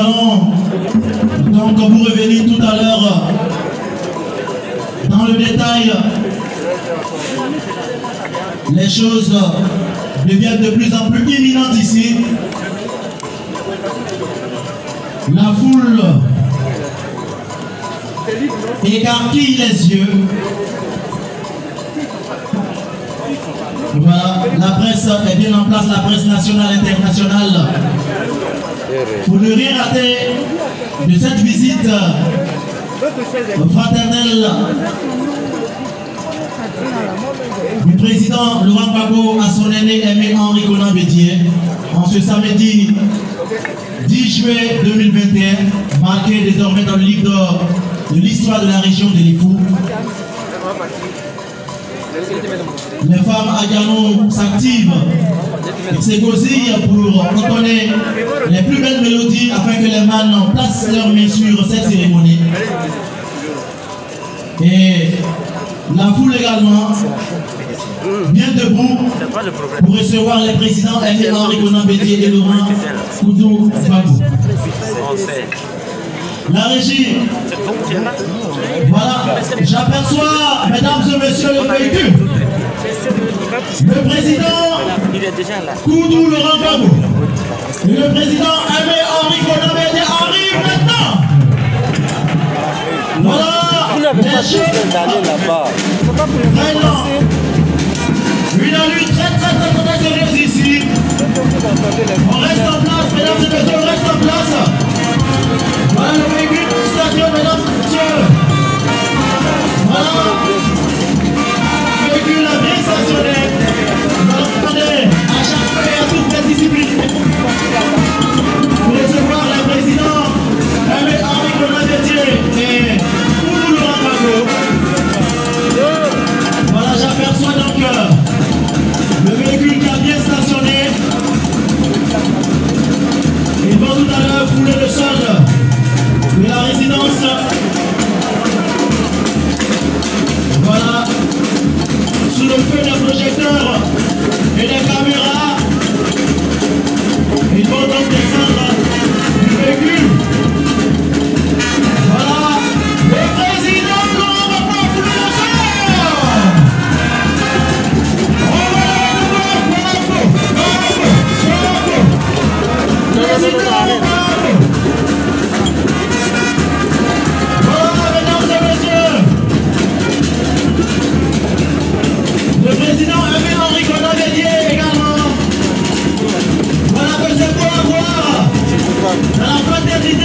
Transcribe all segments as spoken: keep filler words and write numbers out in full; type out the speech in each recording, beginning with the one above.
allons donc vous revenir tout à l'heure dans le détail. Les choses deviennent de plus en plus imminentes ici. La foule écarquille les yeux. Voilà, la presse est bien en place, la presse nationale et internationale. Pour ne rien rater de cette visite fraternelle du président Laurent Gbagbo à son aîné Aimé Henri Konan Bédié en ce samedi dix juillet deux mille vingt et un, marqué désormais dans le livre d'or de l'histoire de la région de Lifou. Les femmes Agano s'activent et s'égosillent pour entonner les plus belles mélodies afin que les mânes placent leurs mains sur cette cérémonie. Et la foule également, bien debout pour recevoir les présidents Aimé Henri Konan Bédié et Laurent Koudou Gbagbo. La régie, voilà, j'aperçois, mesdames et messieurs, le véhicule. Le président Koudou Laurent Gbagbo et le président Aimé Henri Konan Bédié arrivent maintenant. Voilà, les choses là-bas. Une allure très très très très sérieuse ici. On reste en place, mesdames et messieurs, on reste en place. Voilà le véhicule station, mesdames et messieurs. Voilà. Le véhicule a bien stationné. Nous allons demander à chaque fois et à toutes les disciplines pour recevoir le président Aimé Henri Konan Bédié et Koudou Laurent Gbagbo. Voilà, j'aperçois donc le véhicule qui a bien stationné. Ils vont tout à l'heure fouler le sol de la résidence. Voilà, sous le feu des projecteurs et des caméras, ils vont donc descendre du véhicule. Voilà, le président Laurent Gbagbo foule le sol. Le président Aimé Henri Konan Bédié également. Voilà que c'est pour avoir dans la fraternité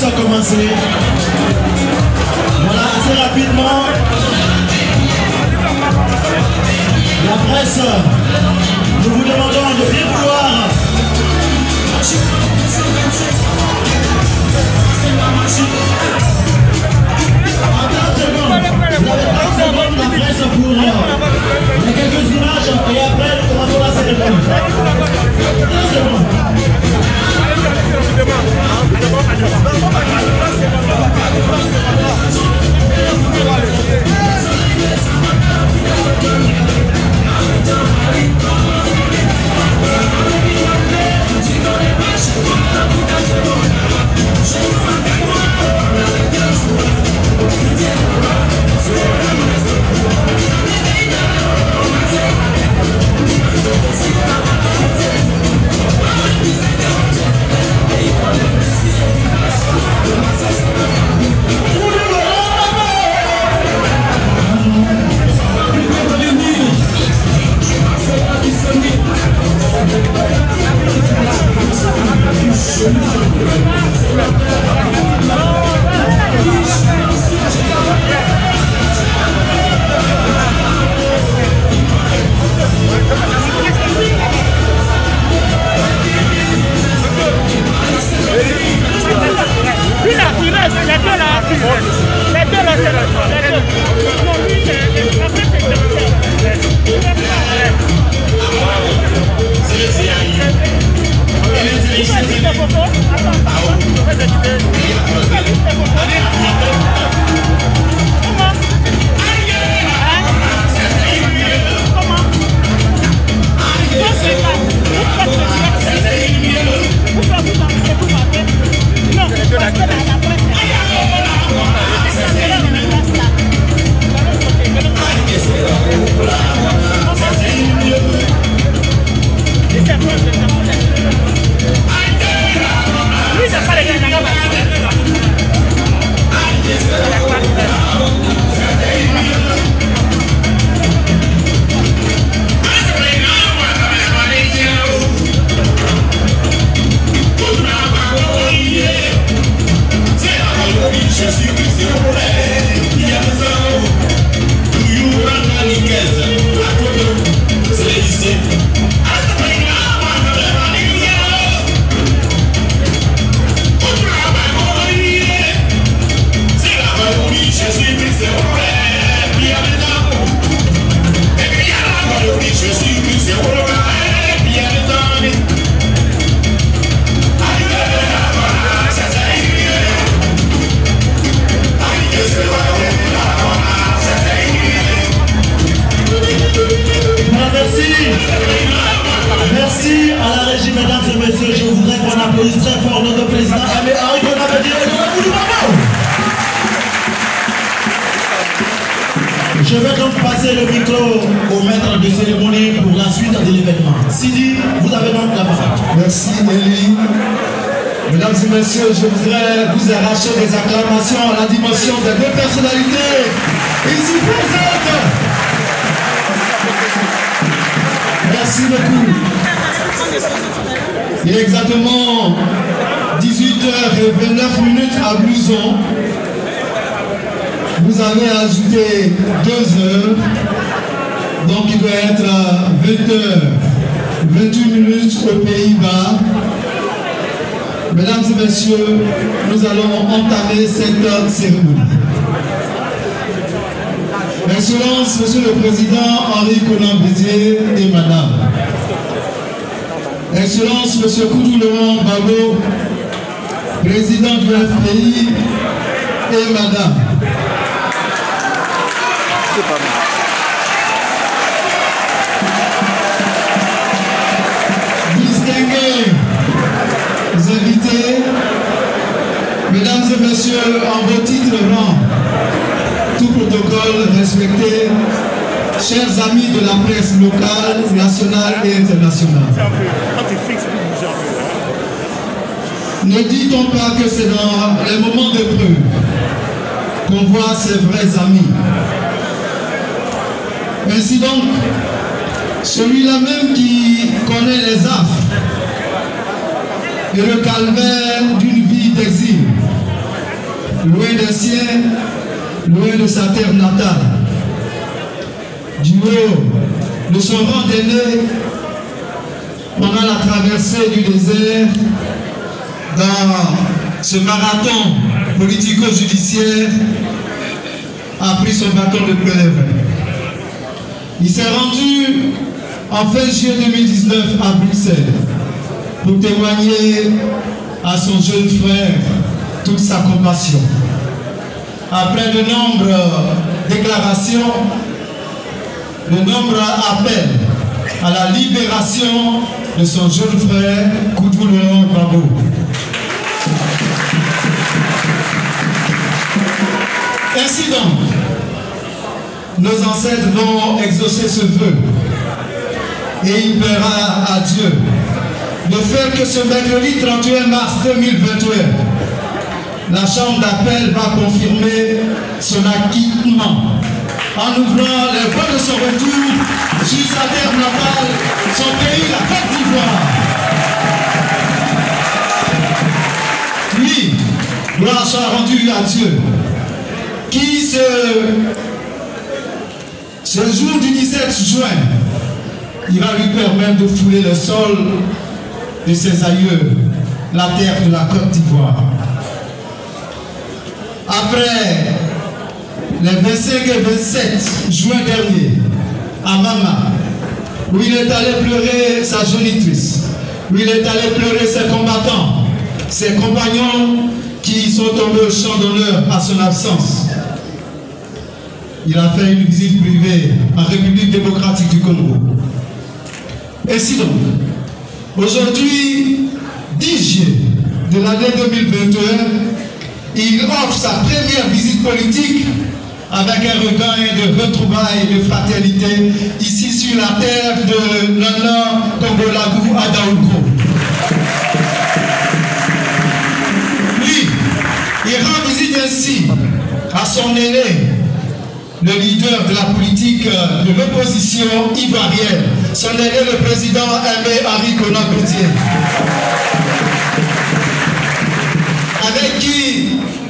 puisse commencer. Voilà, assez rapidement. La presse, nous vous demandons de bien vouloir. En trente secondes, vous avez trente secondes la presse pour les quelques images et après nous commençons la cérémonie. trente secondes. Je vais donc passer le micro au maître de cérémonie pour la suite de l'événement. Sidi, vous avez donc la parole. Merci Elie. Mesdames et messieurs, je voudrais vous arracher des acclamations à la dimension des deux personnalités ici présentes. Merci beaucoup. Il est exactement dix-huit heures vingt-neuf minutes à Blouson. Vous avez ajouté deux heures, donc il doit être vingt heures vingt-huit minutes aux Pays-Bas. Mesdames et messieurs, nous allons entamer cette cérémonie. Excellence, Monsieur le Président Henri Konan Bédié et Madame. Excellence, Monsieur Koudou Laurent Babo, Président du F P I et Madame. C'est pas mal. Distingués invités, mesdames et messieurs, en vos titres rangs, tout protocole respecté, chers amis de la presse locale, nationale et internationale. Ne dit-on pas que c'est dans les moments d'épreuve qu'on voit ses vrais amis? Ainsi donc, celui-là même qui connaît les affres et le calvaire d'une vie d'exil loin des siens, loin de sa terre natale. Du haut de son rang d'aîné, pendant la traversée du désert, dans ce marathon politico-judiciaire, a pris son bâton de pèlerin. Il s'est rendu en fin juillet deux mille dix-neuf à Bruxelles pour témoigner à son jeune frère toute sa compassion. Après de nombreuses déclarations, de nombreux appels à la libération de son jeune frère Koudou Laurent Gbagbo. Ainsi donc, nos ancêtres vont exaucer ce vœu et il plaira à Dieu de faire que ce mercredi trente et un mars deux mille vingt et un, la Chambre d'appel va confirmer son acquittement en ouvrant les voies de son retour sur sa terre natale, son pays, la Côte d'Ivoire. Oui, gloire soit rendue à Dieu, qui ce, ce jour du dix-sept juin, il va lui permettre de fouler le sol de ses aïeux, la terre de la Côte d'Ivoire. Après les vingt-cinq et vingt-sept juin dernier, à Mama, où il est allé pleurer sa génitrice, où il est allé pleurer ses combattants, ses compagnons qui sont tombés au champ d'honneur à son absence. Il a fait une visite privée en République démocratique du Congo. Ainsi donc, aujourd'hui, dix juillet de l'année deux mille vingt et un, il offre sa première visite politique avec un regain de retrouvailles et de fraternité ici sur la terre de Nana Kongolagou à Daoulko. Lui, il rend visite ainsi à son aîné, le leader de la politique de l'opposition ivoirienne, son aîné, le président Aimé Henri Konan Bédié, avec qui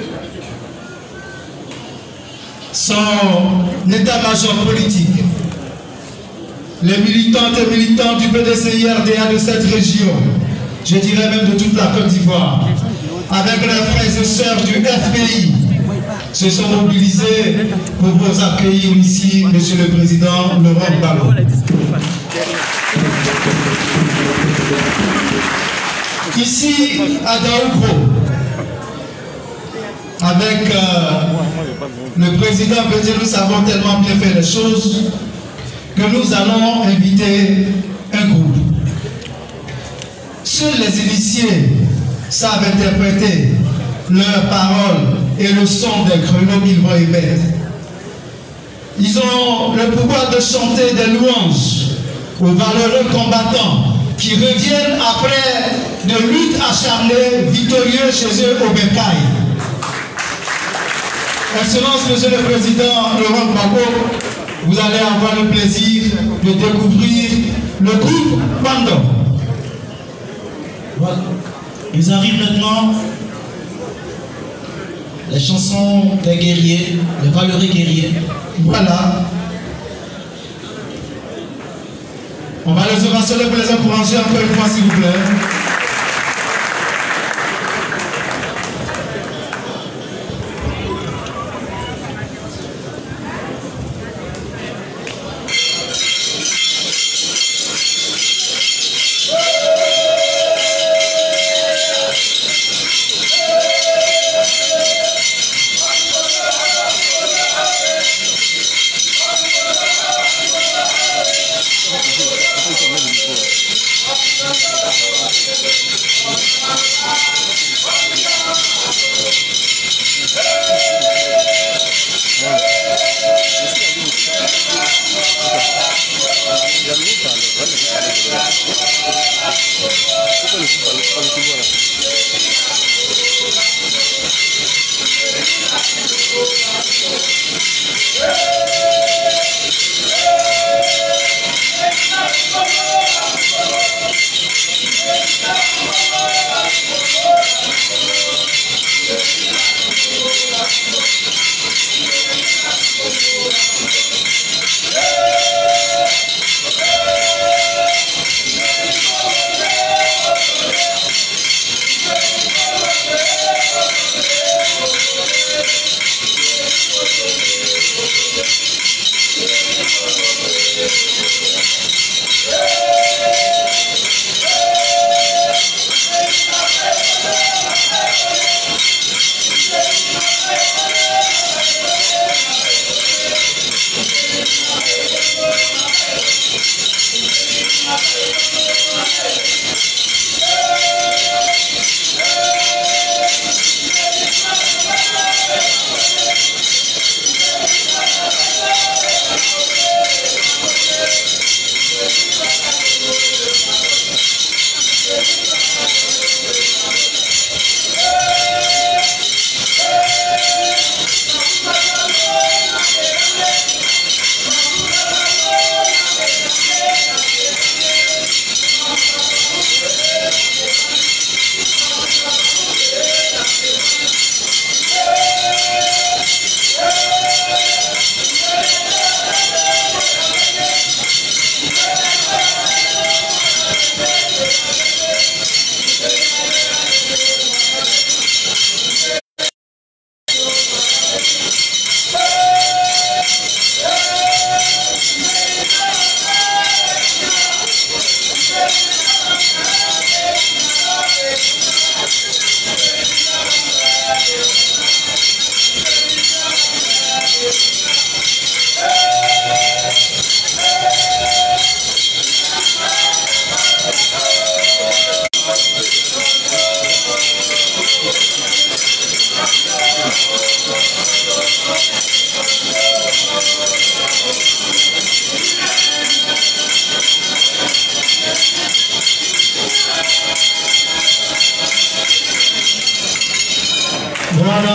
son état-major politique, les militantes et militants du P D C I R D A de cette région, je dirais même de toute la Côte d'Ivoire, avec les frères et sœurs du F P I, se sont mobilisés pour vous accueillir ici, Monsieur le Président Laurent Gbagbo. Ici, à Daoulko, avec euh, le président Bédié, nous savons tellement bien faire les choses que nous allons inviter un groupe. Seuls les initiés savent interpréter leurs paroles et le son des grelots qu'ils vont émettre. Ils ont le pouvoir de chanter des louanges aux valeureux combattants qui reviennent après de luttes acharnées, victorieux chez eux au Bercail. Excellence, Monsieur le Président Laurent Gbagbo, vous allez avoir le plaisir de découvrir le groupe Pando. Voilà. Ils arrivent maintenant. Les chansons des guerriers, les valeureux guerriers. Voilà. On va les ovationner pour les encourager encore une fois, s'il vous plaît.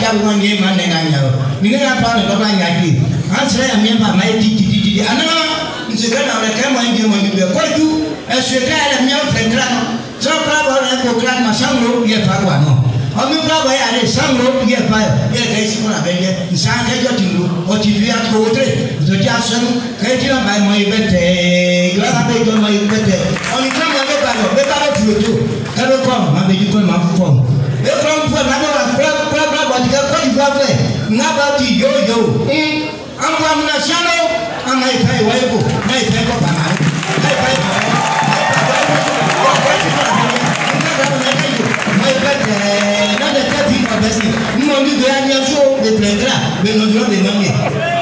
tiens à manger, man, et gagnant. Il n'y a pas de problème à dire. En ce moment, il n'y a pas de dit, dit, dit. Ah non, je vais dans le cas, moi, je vais quoi tout. Est-ce que la mienne fait grand? Sans pas avoir un programme, ma chambre, il n'y a pas quoi, non. On ne peut pas aller sans l'eau, il n'y a pas. Il y a des gens qui ont veillé. Ils sont en train de dire, on t'y vient à côté. Je dis à son, quand tu as mal, moi, il va te. Il va te dire, moi, il va te. On y prend un peu par là, mais pas le tout. Quand on come, ma béni, comme ma femme. Et comme pour la bonne, pour la bonne, pour la bonne, n'a pas dit yo yo. En quoi mon achano, en my pay, ouais, go. My pay, go, pas mal. My pay, non, nous devons aller jour de plaindre, mais nous devons les nommer.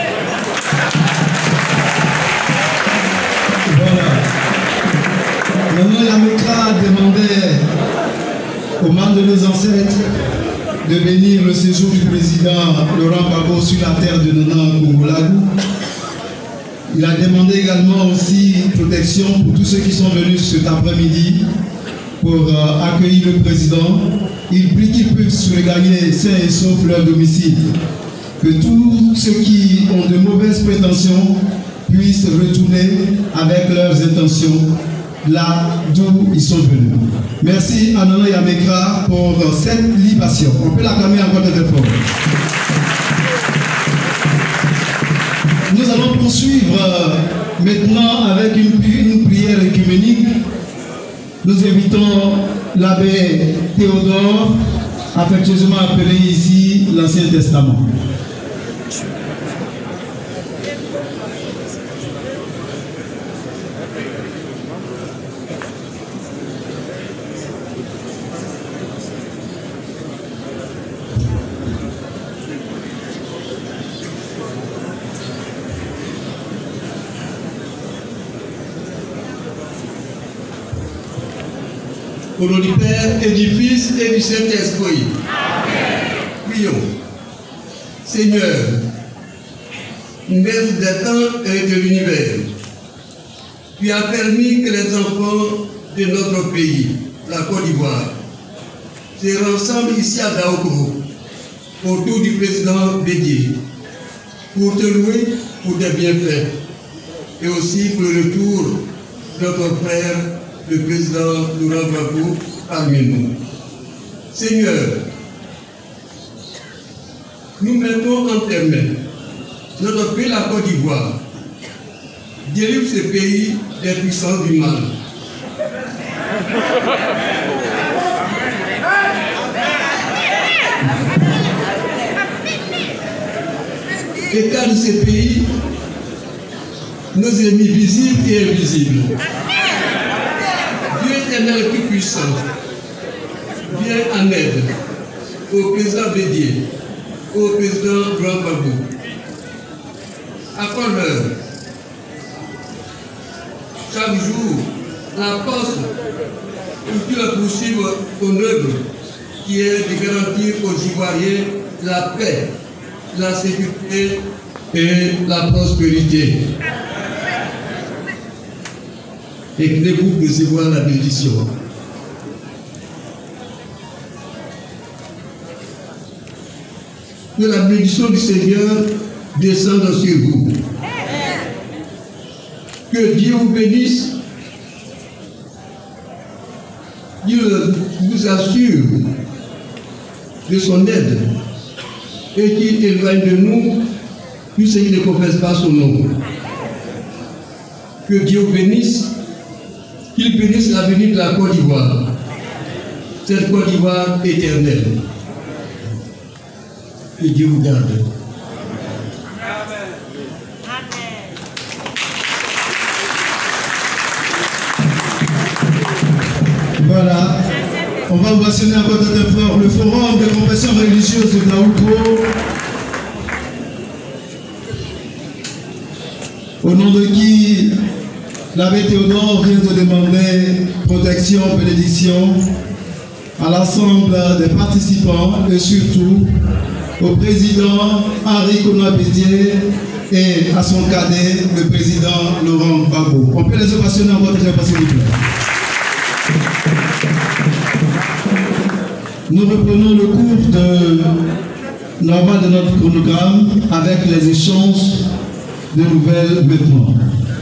Voilà. Maintenant, Yamekra demandait aux membres de nos ancêtres de bénir le séjour du président Laurent Gbagbo sur la terre de Nana Congolagou. Il a demandé également aussi protection pour tous ceux qui sont venus cet après-midi pour euh, accueillir le président. Il prie qu'ils puissent regagner sains et saufs leur domicile. Que tous ceux qui ont de mauvaises prétentions puissent retourner avec leurs intentions là d'où ils sont venus. Merci à Nana Yamekra pour cette libation. On peut l'acclamer encore très fort. Nous allons poursuivre euh, maintenant avec une, une prière œcuménique. Nous invitons l'abbé Théodore, affectueusement appelé ici l'Ancien Testament. Au nom du Père et du Fils et du Saint-Esprit. Prions. Seigneur, Maître des temps et de l'univers, tu as permis que les enfants de notre pays, la Côte d'Ivoire, se rassemblent ici à Daokoro, autour du président Bédié, pour te louer pour tes bienfaits, et aussi pour le retour de notre frère, le président Laurent Gbagbo, parmi nous. Seigneur, nous mettons en tes mains notre pays, la Côte d'Ivoire. Délivre ce pays des puissances du mal. Écarte de ce pays nos ennemis visibles et invisibles. Dieu éternel tout puissant, viens en aide au président Bédié, au président Laurent Gbagbo. Accorde-leur chaque jour la force pour qu'ils poursuivent ton œuvre qui est de garantir aux Ivoiriens la paix, la sécurité et la prospérité. Et que vous recevoir la bénédiction. Que la bénédiction du Seigneur descende sur vous. Que Dieu vous bénisse. Dieu vous assure de son aide et qu'il éloigne de nous tous ceux qui ne confessent pas son nom. Que Dieu vous bénisse. Qu'il bénisse l'avenir de la Côte d'Ivoire, cette Côte d'Ivoire éternelle. Que Dieu vous garde. Voilà, on va ovationner encore très fort le forum de confession religieuse de Daokoro. Au nom de qui l'abbé Théodore vient de demander protection, bénédiction à l'ensemble des participants et surtout au président Henri Konan-Bédié et à son cadet, le président Laurent Gbagbo. On peut les ovationner en votre très s'il vous plaît. Nous reprenons le cours de normal de notre chronogramme avec les échanges de nouvelles maintenant.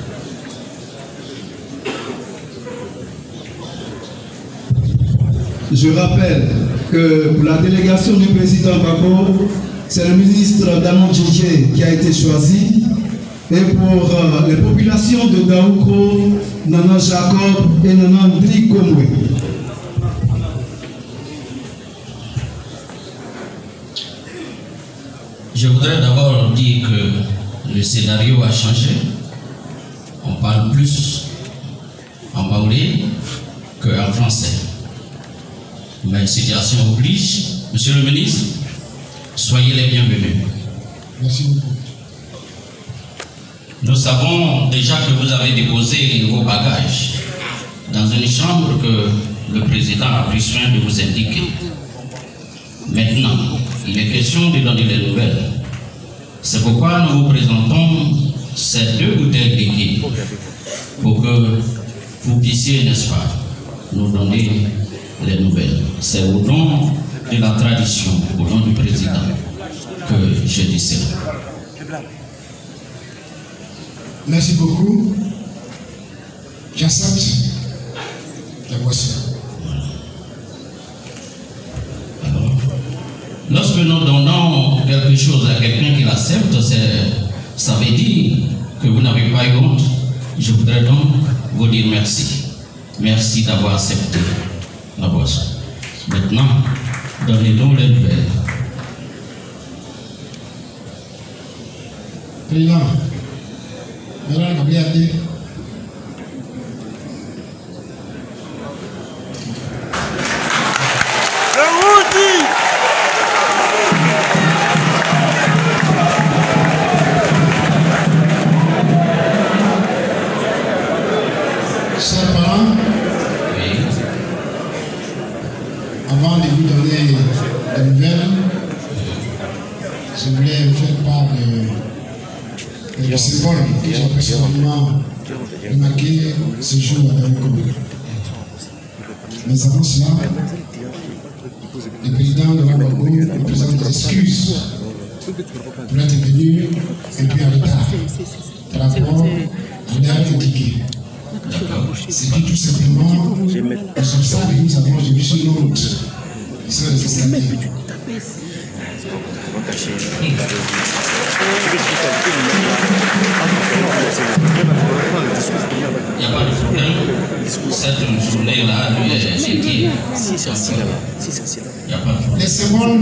Je rappelle que pour la délégation du président Gbagbo, c'est le ministre Damon Djidje qui a été choisi. Et pour euh, les populations de Daoukro, Nana Jacob et Nana Ndri Komwe. Je voudrais d'abord dire que le scénario a changé. On parle plus en baoulé qu'en français. Mais la situation oblige. Monsieur le ministre, soyez les bienvenus. Merci beaucoup. Nous savons déjà que vous avez déposé vos bagages dans une chambre que le président a pris soin de vous indiquer. Maintenant, il est question de donner les nouvelles. C'est pourquoi nous vous présentons ces deux bouteilles liquides pour que vous puissiez, n'est-ce pas, nous donner les nouvelles. C'est au nom de la tradition, au nom du président, que je dis cela. Merci beaucoup. J'accepte la boisson. Alors, lorsque nous donnons quelque chose à quelqu'un qui l'accepte, ça veut dire que vous n'avez pas eu honte. Je voudrais donc vous dire merci. Merci d'avoir accepté la boisson. Maintenant, donnez-nous les nouvelles. Président, Madame Gabriel, avant de vous donner des nouvelles, je voulais vous faire part de, de, de symboles que j'ai personnellement remarqué ce jour à Daoukro. Mais avant cela, le président de la Gbagbo nous présente des excuses pour être venu un peu en retard par rapport à l'heure indiquée. C'est dit tout simplement, nous sommes ça que nous avons aujourd'hui sur nos routes. Ils sont les escaliers. Il n'y a pas de problème. Cette journée-là, lui, est dédiée. Il n'y a pas de problème. Les symboles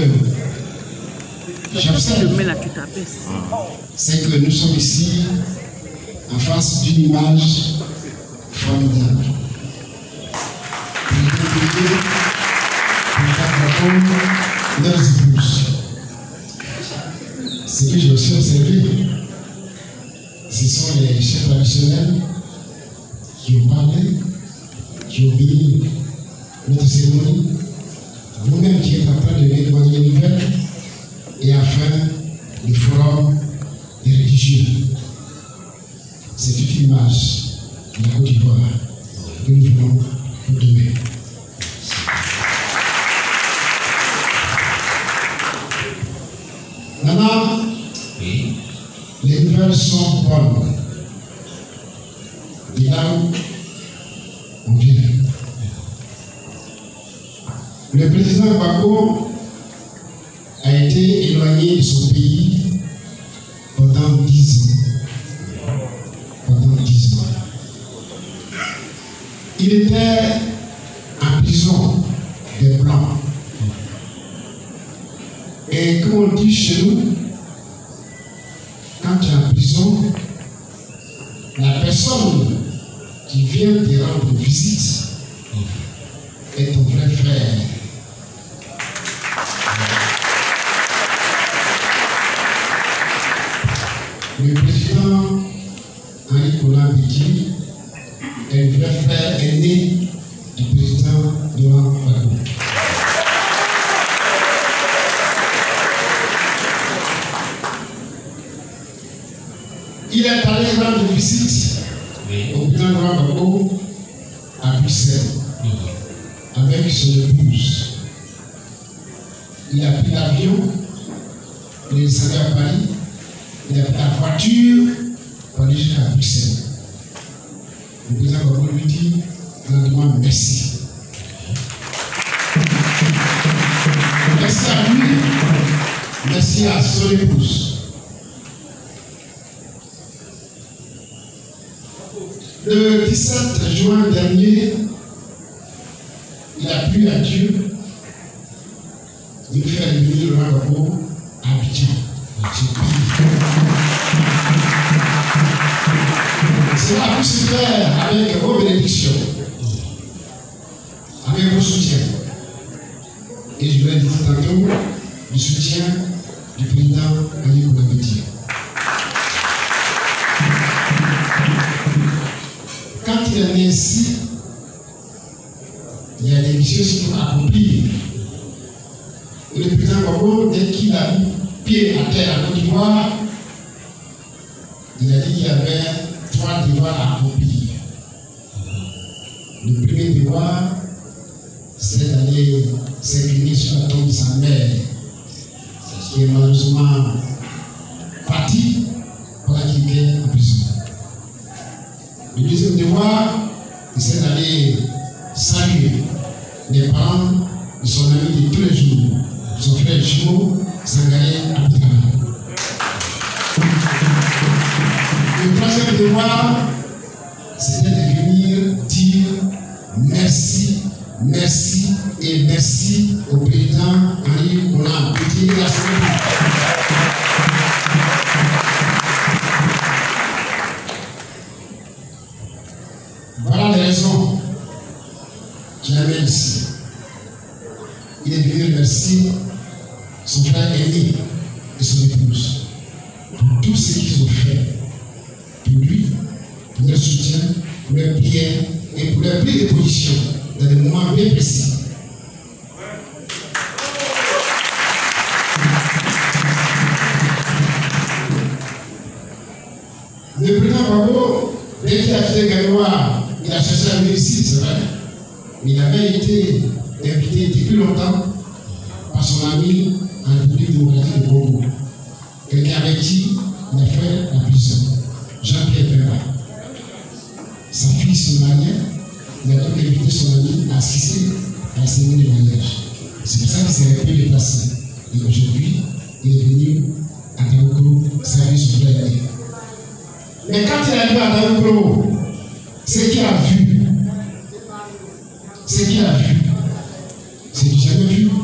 que j'observe, c'est que nous sommes ici en face d'une image formidable. Pour leurs épouses. Ce que j'ai aussi observé, ce sont les chefs traditionnels qui ont parlé, qui ont béni notre cérémonie, vous-même qui êtes en train de me demander des nouvelles, et enfin le forum des religieux. C'est une image de la Côte d'Ivoire que nous voulons vous donner. Maintenant, oui. Les nouvelles sont bonnes. Et là où on vient. Le président Gbagbo a été éloigné de son pays pendant dix ans. Pendant dix ans. Il était en prison des Blancs. Et comme on dit chez nous, quand tu es en prison, la personne qui vient te rendre visite est ton vrai frère. Le président Henri Konan Bédié est le vrai frère aîné du président Laurent Gbagbo. Il est allé rendre visite oui. au président Laurent Gbagbo à Bruxelles avec son épouse. Il a pris l'avion il est descendu à Paris, il a pris la voiture pour aller jusqu'à Bruxelles. Le président Gbagbo lui dit grandement merci. Merci à lui, merci à son épouse. Le dix-sept juin dernier, il a plu à Dieu de nous faire venir le Gbagbo à Abidjan. Cela a pu se faire avec vos bénédictions, avec vos soutiens. Et je vais dire tantôt du soutien du président Ali Koulabedi. Quand il est né ici, il y a des missions qu'il faut accomplir. Et le président Gbagbo, dès qu'il a mis pied à terre à Côte d'Ivoire, il a dit qu'il y avait trois devoirs à accomplir. Le premier devoir, c'est d'aller s'incliner sur la tombe de sa mère, qui est malheureusement partie pour la quitter en prison. Le deuxième devoir, c'est d'aller saluer les parents de son ami de tous les jours, son frère jumeau, Sangaye Abidjan. Le troisième devoir, c'était de venir dire merci, merci et merci au président Henri Koulabedi et à son équipe. Voilà les raisons qui l'amènent ici. Il est venu remercier son frère aîné et son épouse pour tout ce qu'ils ont fait pour lui, pour leur soutien, pour leur prière et pour leur prise de position dans des moments bien précis. Le président Gbagbo, dès qu'il a quitté Gagnoa, il a cherché à venir ici, c'est vrai. Mais il avait été invité depuis longtemps par son ami en République démocratique du Congo. Quelqu'un avec qui il a fait la prison, Jean-Pierre Bemba. Sa fille se mariait, il a donc invité son ami à assister à la cérémonie de mariage. C'est pour ça qu'il s'est un peu déplacé. Et aujourd'hui, il est venu à Daoukro servir son frère. Mais quand il est arrivé à Daoukro, ce qu'il a vu, ce qu'il a vu, c'est qu'il n'a jamais vu.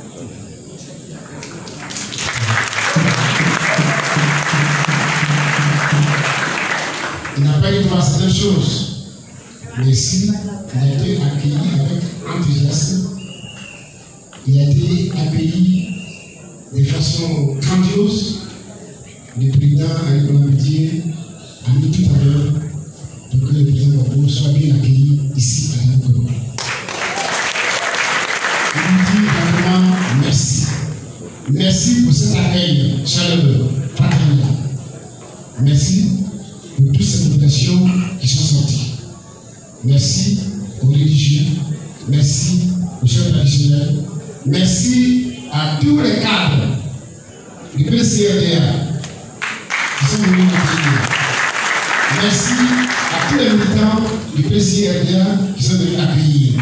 Il n'a pas eu droit à certaines choses. Mais ici, il a été accueilli avec enthousiasme. Il a été accueilli de façon grandiose. Le président Henri Koulabedi a mis tout à l'heure pour que le président Gbagbo soit bien accueilli ici à Daoukro. Il lui dit vraiment merci. Merci pour cet accueil chaleureux, fraternel. Merci pour toutes ces populations qui sont sorties. Merci aux religieux. Merci aux chefs traditionnels. Merci à tous les cadres du P C R D A qui sont venus nous accueillir. Merci à tous les militants du P C R D A qui sont venus accueillir.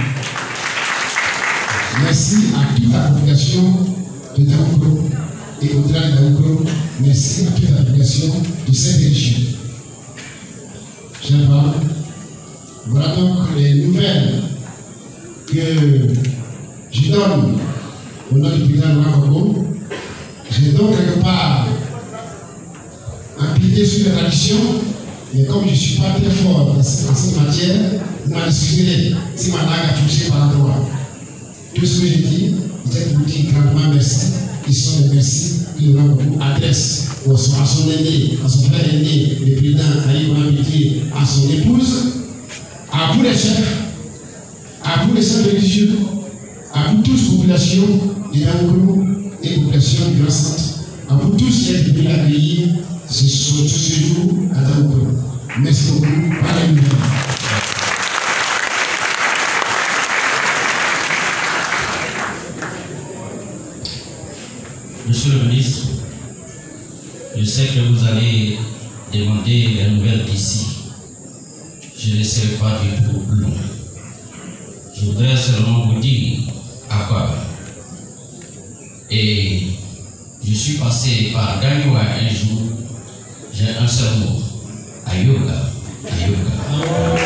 Merci à toute la population de Daoukro et au-delà de Daoukro. Merci à toute la population de cette région. Chers parents, voilà donc les nouvelles que je donne au nom du président Gbagbo. J'ai donc quelque part impliqué sur les traditions, mais comme je ne suis pas très fort en cette matière, vous m'excuserez si ma langue a touché par endroit. Tout ce que je dis, peut-être vous dire grandement merci. Ils sont les merci que le Gbagbo adresse à son aîné, à son frère aîné, le président Ali Koulabedi, à son épouse, à vous les chefs, à vous les chefs religieux, à vous tous, population de Daoukro et population du Grand Centre, à vous tous qui êtes venus accueillir ce, ce, ce jour à Daoukro. Merci beaucoup. Alléluia. Monsieur le ministre, Je sais que vous allez demander les nouvelles d'ici. Je ne serai pas du tout long. Je voudrais seulement vous dire à quoi. Et je suis passé par Gagnoua un jour. J'ai un seul mot. Ayoga. Ayoga.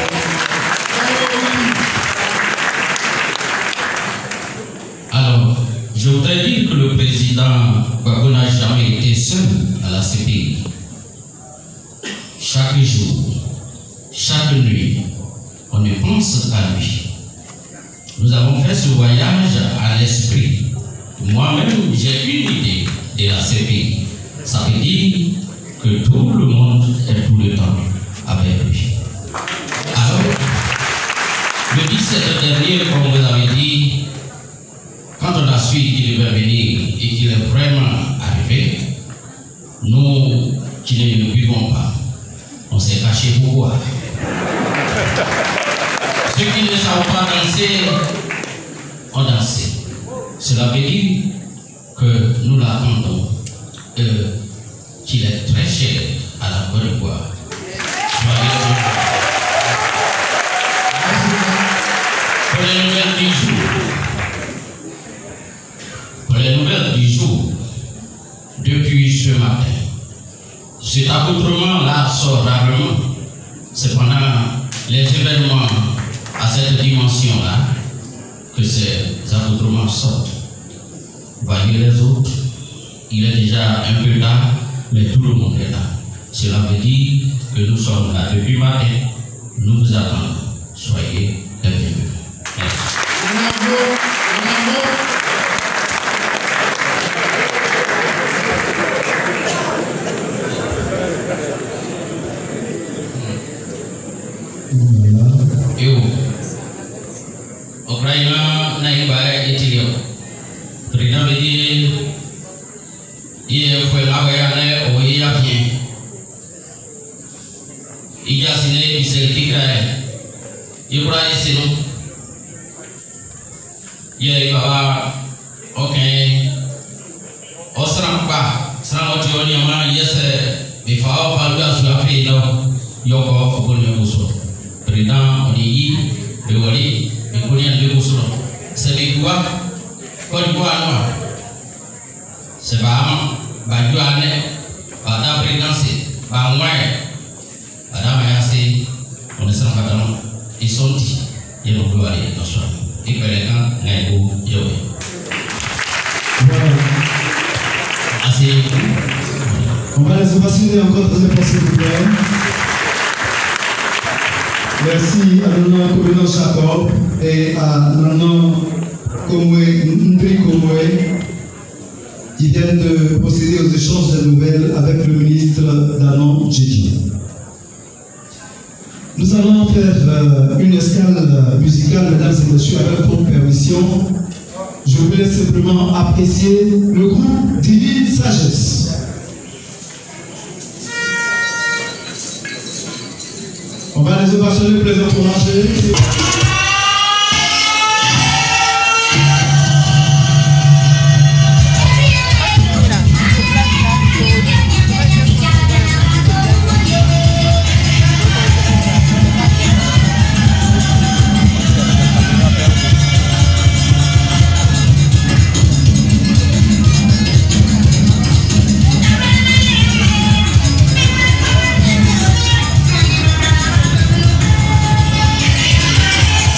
Alors, je voudrais dire que le président Gbagbo n'a jamais été seul à la C P I. Chaque jour, chaque nuit, on ne pense qu'à lui. Nous avons fait ce voyage à l'esprit. Moi-même, j'ai une idée de la C P I. Ça veut dire que tout le monde est tout le temps avec lui. Alors, le dix-sept dernier, comme vous avez dit, quand on a su qu'il devait venir et qu'il est vraiment arrivé, nous qui ne le vivons pas, on s'est caché pour voir. Ceux qui ne savent pas danser, ont dansé. Cela veut dire que nous l'attendons, euh, qu'il est très cher à la Côte d'Ivoire. Pour les nouvelles du jour, pour les nouvelles du jour, depuis ce matin, cet accoutrement-là sort rarement. Cependant, les événements à cette dimension-là, que ces accoutrements sortent. Voyez les autres, il est déjà un peu tard, mais tout le monde est là. Cela veut dire que nous sommes là depuis matin. Nous vous attendons. Soyez les bienvenus. Merci. Yo, Ukraina naik baik itu Président veut dire, il faut la regarder au Yafien. Il y a signé du certificat. Il pourra essayer. Il y a ok. Au Srampa, Srampa, il y a il faut avoir sur la fille Yoko Okonyobuso. Président, on dit, de Wali, et Konian de Bousson. C'est quoi? Côte d'Ivoire, c'est pas Badou Ane, Bada Présidence, Bamoué, Bada Mayase, on est sans patron, ils sont dit, ils vont pouvoir aller dans soi. Et que les gens n'aient pas Yoé. Assez. On va laisser passer encore très important, s'il vous plaît. Merci à notre commandant Jacob et à notre Komwe, Ndri Komwe, qui viennent de procéder aux échanges de nouvelles avec le ministre Danon Djedji. Nous allons faire euh, une escale musicale, mesdames et messieurs, avec votre permission. Je voulais simplement apprécier le groupe Divine Sagesse. On va les ovationner plaisir pour manger. Yeah.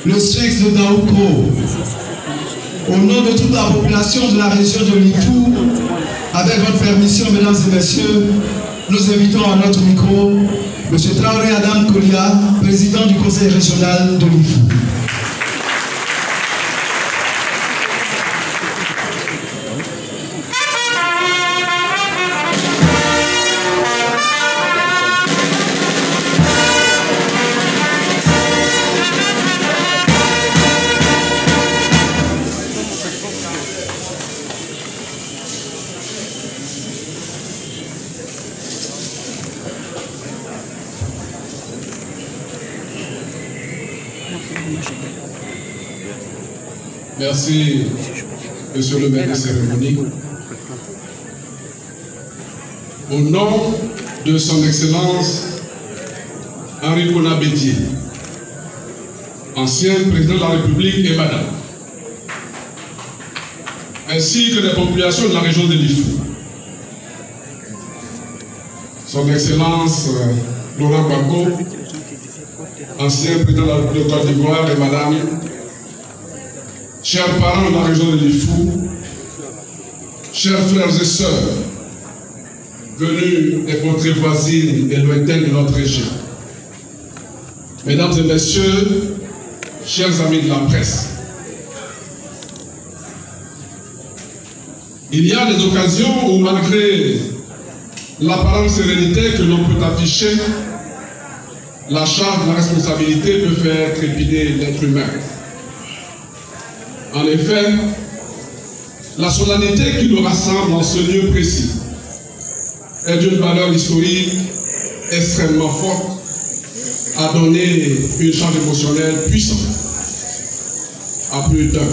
le Sphinx de Daoukro. Au nom de toute la population de la région de Lifou, avec votre permission, mesdames et messieurs, nous invitons à notre micro M. Traoré Adam Kolia, président du conseil régional de Lifou. Merci, Monsieur le maire de cérémonie. Au nom de son Excellence Henri Konan Bédié, ancien président de la République et madame, ainsi que des populations de la région de Lifou, son Excellence Laurent Gbagbo, ancien président de la République de Côte d'Ivoire et madame, chers parents de la région de Lifou, chers frères et sœurs, venus des contrées voisines et lointaines de notre région, mesdames et messieurs, chers amis de la presse, il y a des occasions où, malgré l'apparente sérénité que l'on peut afficher, la charge de la responsabilité peut faire trépider l'être humain. En effet, la solennité qui nous rassemble en ce lieu précis est d'une valeur historique extrêmement forte, à donner une charge émotionnelle puissante à plus d'un.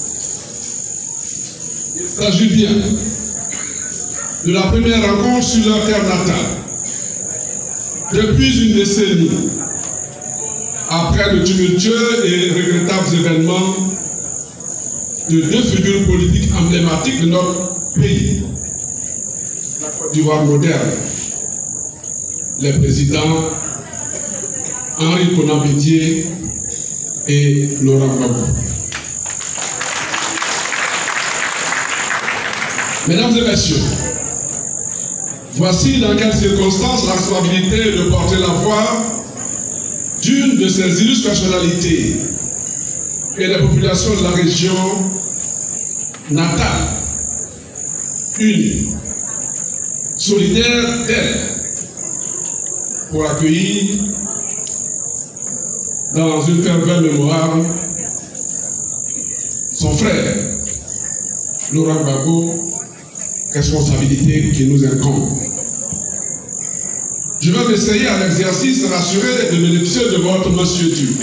Il s'agit bien de la première rencontre sur leur terre natale depuis une décennie, après de tumultueux et regrettables événements de deux figures politiques emblématiques de notre pays, la Côte d'Ivoire moderne, les présidents Henri Konan Bédié et Laurent Gbagbo. Mesdames et messieurs, voici dans quelles circonstances la responsabilité de porter la voix d'une de ces illustres personnalités et les populations de la région natale, unie, solidaire d'elle, pour accueillir dans une ferveur mémoire son frère, Laurent Gbagbo, responsabilité qui nous incombe. Je vais m'essayer à l'exercice rassuré de bénéficier de votre monsieur Dieu.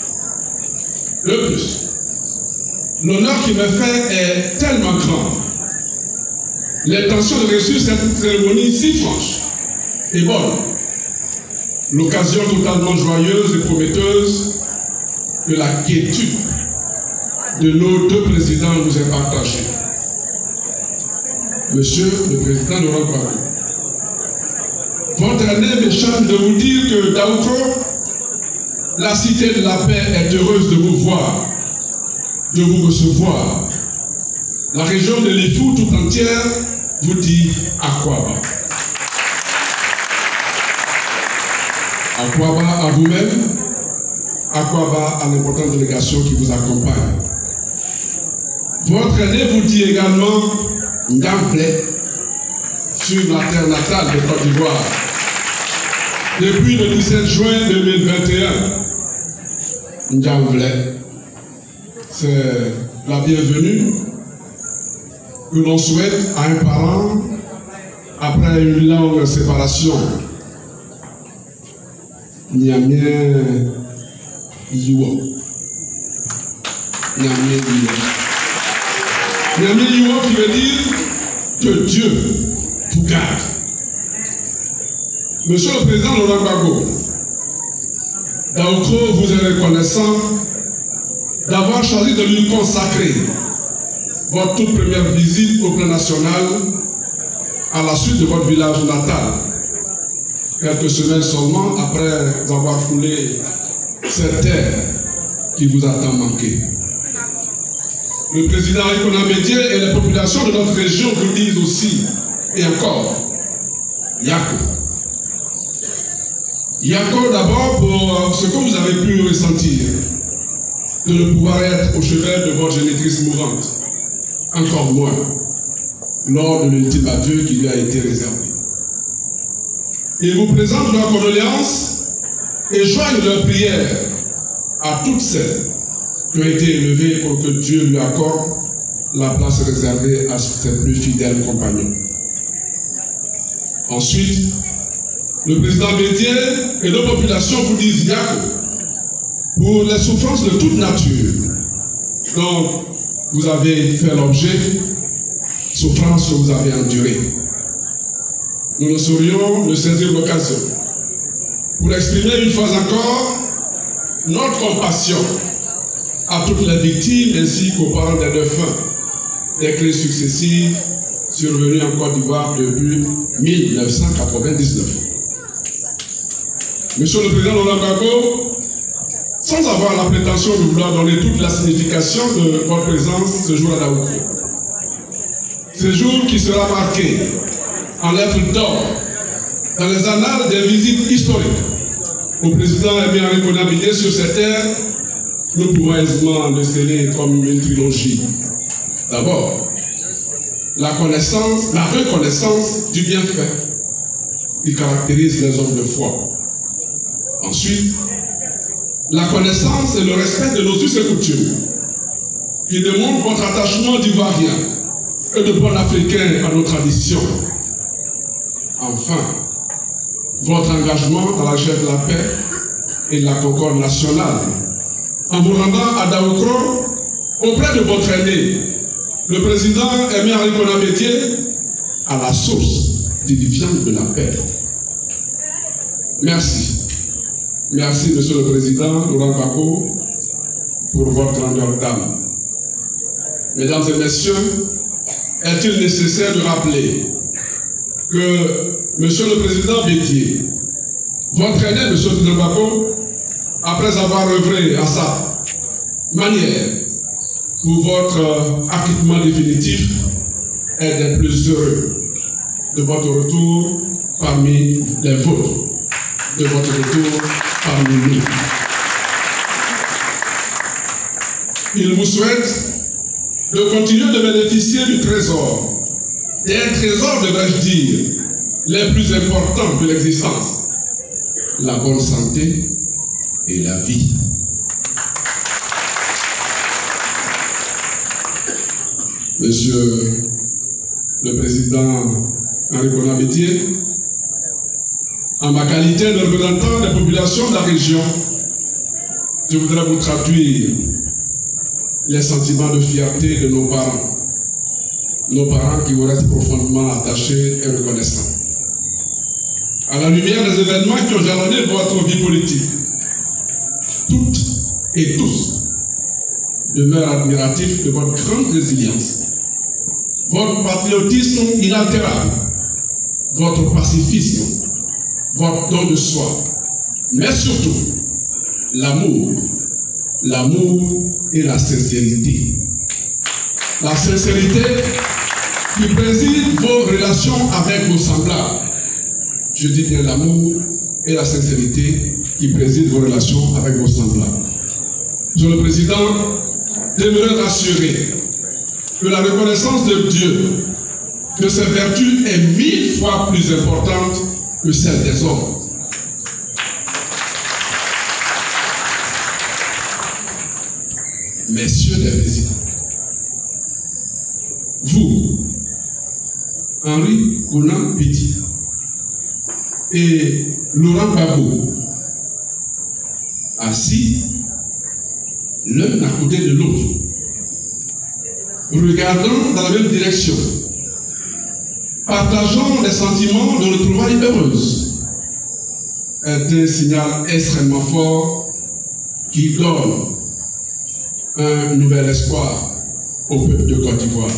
De plus, l'honneur qui me fait est tellement grand. L'intention de réussir cette cérémonie si franche et bonne, l'occasion totalement joyeuse et prometteuse que la quiétude de nos deux présidents nous est partagée. Monsieur le président Laurent Gbagbo, votre année m'échappe de vous dire que Daoukro, la cité de la paix, est heureuse de vous voir, de vous recevoir. La région de Lifou tout entière vous dit Akwaba. Akwaba à vous-même, Akwaba à l'importante délégation qui vous accompagne. Votre aîné vous dit également Ngamble sur la terre natale de Côte d'Ivoire. Depuis le dix-sept juin deux mille vingt et un, Ngamble, c'est la bienvenue que l'on souhaite à un parent après une longue séparation. Niamien Iwo. Niamien Iwo. Niamien Iwo qui veut dire que Dieu vous garde. Monsieur le Président Laurent Gbagbo, Daoukro vous est reconnaissant d'avoir choisi de lui consacrer votre toute première visite au plan national à la suite de votre village natal, quelques semaines seulement après avoir foulé cette terre qui vous a tant manqué. Le président Arikona Bédié et les populations de notre région vous disent aussi, et encore, Yako. Yako d'abord pour ce que vous avez pu ressentir, de ne pouvoir être au chevet de votre génitrice mourante, encore moins lors de l'ultime adieu qui lui a été réservé. Ils vous présentent leurs condoléances et joignent leurs prières à toutes celles qui ont été élevées pour que Dieu lui accorde la place réservée à ses plus fidèles compagnons. Ensuite, le président Bédié et nos populations vous disent Yako pour les souffrances de toute nature dont vous avez fait l'objet, souffrances que vous avez endurées. Nous ne saurions ne saisir l'occasion pour exprimer une fois encore notre compassion à toutes les victimes ainsi qu'aux parents des défunts des crises successives survenues en Côte d'Ivoire depuis mille neuf cent quatre-vingt-dix-neuf. Monsieur le Président Laurent Gbagbo, sans avoir la prétention de vouloir donner toute la signification de votre présence ce jour à Daoukro, ce jour qui sera marqué en lettres d'or dans les annales des visites historiques au président Aimé Arikona Bédié sur cette terre, nous pouvons aisément le sceller comme une trilogie. D'abord, la connaissance, la reconnaissance du bienfait qui caractérise les hommes de foi. Ensuite, la connaissance et le respect de nos us et coutumes qui démontrent votre attachement d'ivoirien et de bon africain à nos traditions. Enfin, votre engagement dans la recherche de la paix et de la concorde nationale en vous rendant à Daoukro auprès de votre aîné, le président Aimé Arikona Bédié, à la source vivifiante de la paix. Merci. Merci, Monsieur le Président Laurent Gbagbo, pour votre grandeur d'âme. Mesdames et Messieurs, est-il nécessaire de rappeler que Monsieur le Président Bédié, votre aîné, Monsieur le Président Gbagbo, après avoir œuvré à sa manière pour votre acquittement définitif, est des plus heureux de votre retour parmi les vôtres, de votre retour parmi nous. Il vous souhaite de continuer de bénéficier du trésor, des trésors, devrais-je dire, les plus importants de l'existence, la bonne santé et la vie. Monsieur le Président Arikona Bédié, en ma qualité de représentant des populations de la région, je voudrais vous traduire les sentiments de fierté de nos parents, nos parents qui vous restent profondément attachés et reconnaissants. À la lumière des événements qui ont jalonné votre vie politique, toutes et tous demeurent admiratifs de votre grande résilience, votre patriotisme inaltérable, votre pacifisme, votre don de soi, mais surtout l'amour, l'amour et la sincérité. La sincérité qui préside vos relations avec vos semblables. Je dis bien l'amour et la sincérité qui préside vos relations avec vos semblables. Monsieur le Président, j'aimerais rassurer que la reconnaissance de Dieu, de ses vertus, est mille fois plus importante que celle des hommes. Messieurs les présidents, vous, Henri Konan Bédié et Laurent Gbagbo, assis l'un à côté de l'autre, regardant dans la même direction, partageant des sentiments de retrouvailles heureuses, est un signal extrêmement fort qui donne un nouvel espoir au peuple de Côte d'Ivoire.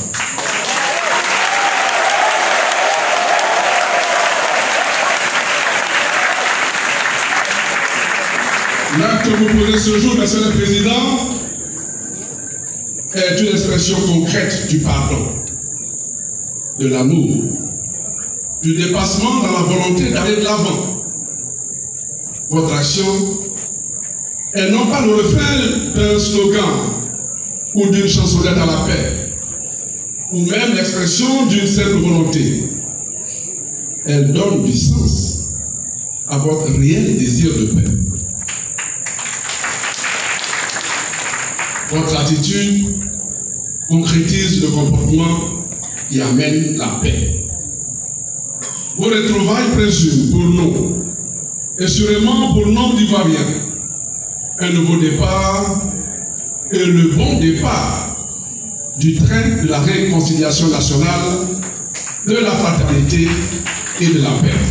L'acte que vous posez ce jour, Monsieur le Président, est une expression concrète du pardon, de l'amour, du dépassement dans la volonté d'aller de l'avant. Votre action est non pas le refrain d'un slogan ou d'une chansonnette à la paix, ou même l'expression d'une simple volonté. Elle donne du sens à votre réel désir de paix. Votre attitude concrétise le comportement qui amène la paix. Vos retrouvailles présument pour nous, et sûrement pour nombre d'Ivoiriens, un nouveau départ et le bon départ du train de la réconciliation nationale, de la fraternité et de la paix.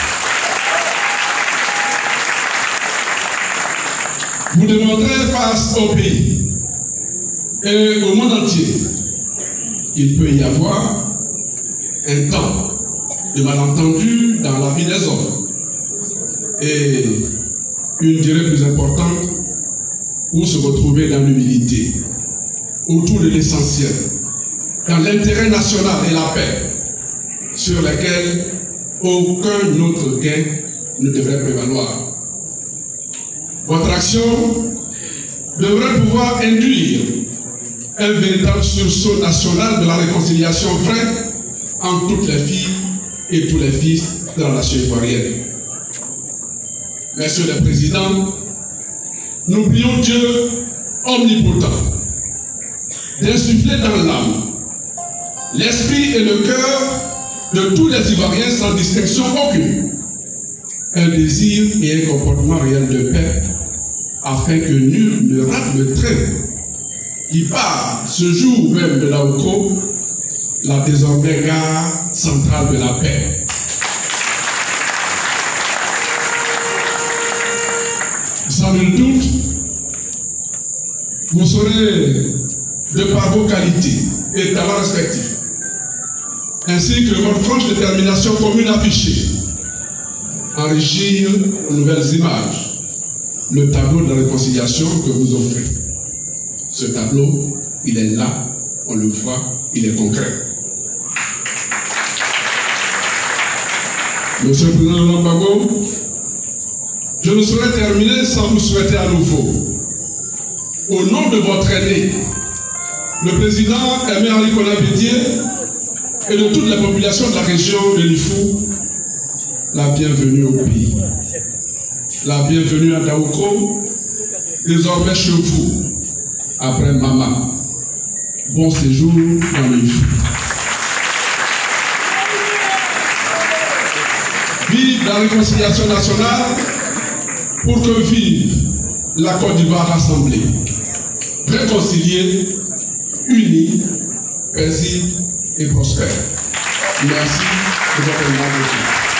Vous démontrez face au pays et au monde entier qu'il peut y avoir un temps de malentendus dans la vie des hommes et une durée plus importante pour se retrouver dans l'humilité, autour de l'essentiel, dans l'intérêt national et la paix, sur lesquels aucun autre gain ne devrait prévaloir. Votre action devrait pouvoir induire un véritable sursaut national de la réconciliation vraie entre toutes les filles et tous les fils de la nation ivoirienne. Monsieur le Président, nous prions Dieu omnipotent d'insuffler dans l'âme, l'esprit et le cœur de tous les Ivoiriens sans distinction aucune, un désir et un comportement réel de paix, afin que nul ne rate le train qui part ce jour même de Daoko, la désormais gare centrale de la paix. Sans nul doute, vous saurez, de par vos qualités et talents respectifs, ainsi que votre franche détermination commune affichée, enrichir aux nouvelles images le tableau de la réconciliation que vous offrez. Ce tableau, il est là, on le voit, il est concret. Monsieur le Président Lambago, je ne saurais terminer sans vous souhaiter à nouveau, au nom de votre aîné, le président Aimé Henri Konan Bédié et de toute la population de la région de Lifou, la bienvenue au pays. La bienvenue à Daoko, désormais chez vous, après Mama. Bon séjour dans le Lifou. Vive la réconciliation nationale pour que vive la Côte d'Ivoire rassemblée, réconciliée, unie, paisible et prospère. Merci de votre attention.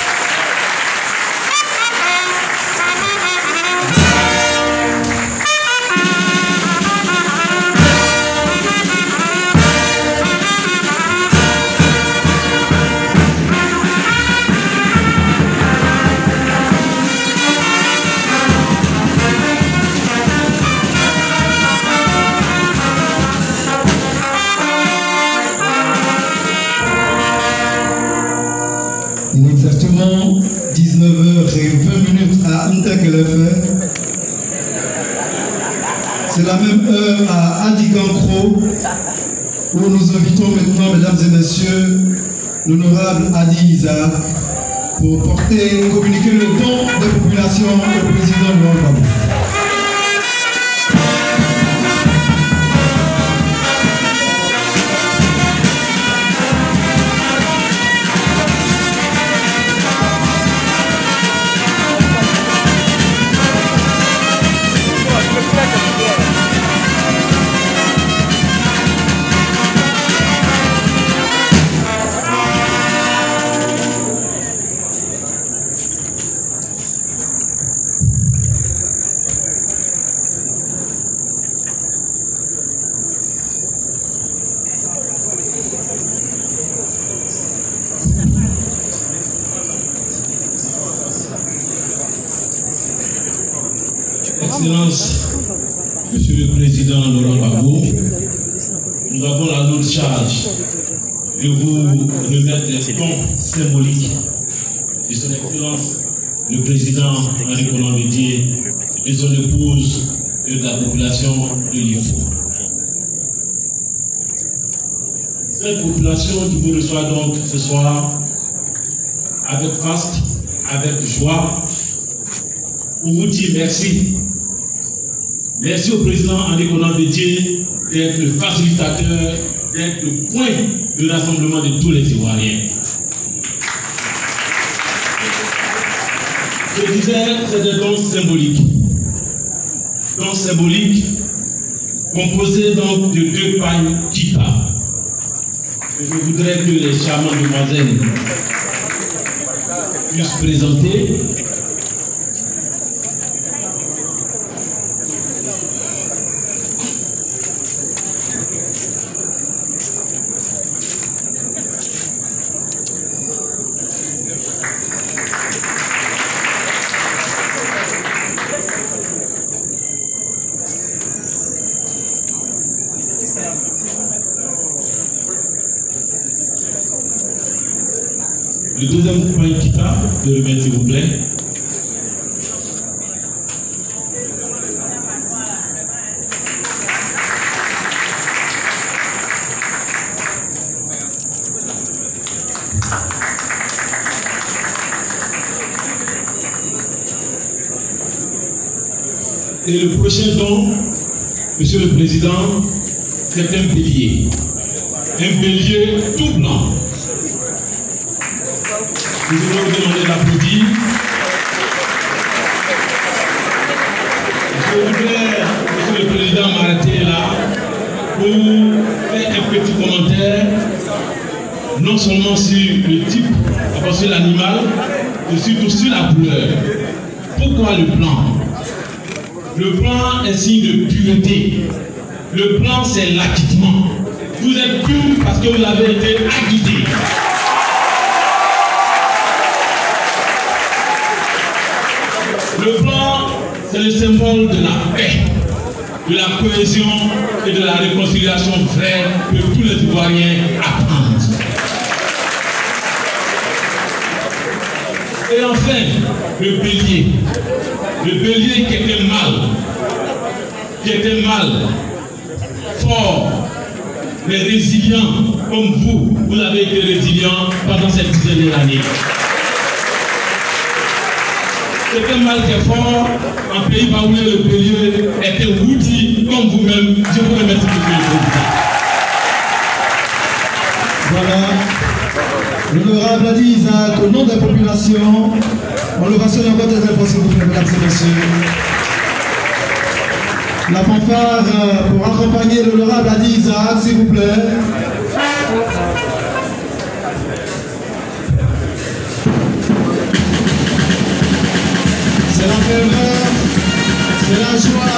Exactement dix-neuf heures vingt minutes à Ntakelefe. C'est la même heure à Adigankro, où nous invitons maintenant, mesdames et messieurs, l'honorable Adi Isaac pour porter, communiquer le don des populations au président Laurent Gbagbo. Monsieur le Président Laurent Gbagbo, nous avons la lourde charge de vous remettre les dons symboliques de son Excellence le Président Henri Konan Bédié et son épouse et de la population de l'Ifo. Cette population qui vous reçoit donc ce soir avec faste, avec joie, pour vous dire merci. Merci au président Henri Konan Bédié d'être le facilitateur, d'être le point de rassemblement de tous les Ivoiriens. Je disais, c'est des dons symboliques. Dons symboliques composés donc de deux pagnes kippa. Je voudrais que les charmantes demoiselles puissent présenter. Le deuxième point qui part, de remettre s'il vous plaît. Et le prochain don, Monsieur le Président, c'est un bélier. Un bélier tout blanc. Nous allons vous demander d'applaudir. Je voudrais, Monsieur le Président, m'arrêter là pour faire un petit commentaire, non seulement sur le type, sur l'animal, mais surtout sur la couleur. Pourquoi le blanc? Le blanc est signe de pureté. Le blanc, c'est l'acquittement. Vous êtes pur parce que vous avez été acquitté. Le blanc, c'est le symbole de la paix, de la cohésion et de la réconciliation vraie que tous les Ivoiriens attendent. Et enfin, le bélier. Le bélier qui était mal, qui était mal, fort, mais résilient, comme vous, vous avez été résilient pendant cette dizaine d'années. C'était mal qui est fort, en pays où le bélier était outil comme vous-même. Je vous remercie, Monsieur le Président. Voilà. L'honorable Adi Isaac, au nom de la population, on le rassure encore très important, s'il vous plaît, mesdames et messieurs. La fanfare pour accompagner l'honorable Adi Isaac, s'il vous plaît. C'est la ferveur, c'est la joie.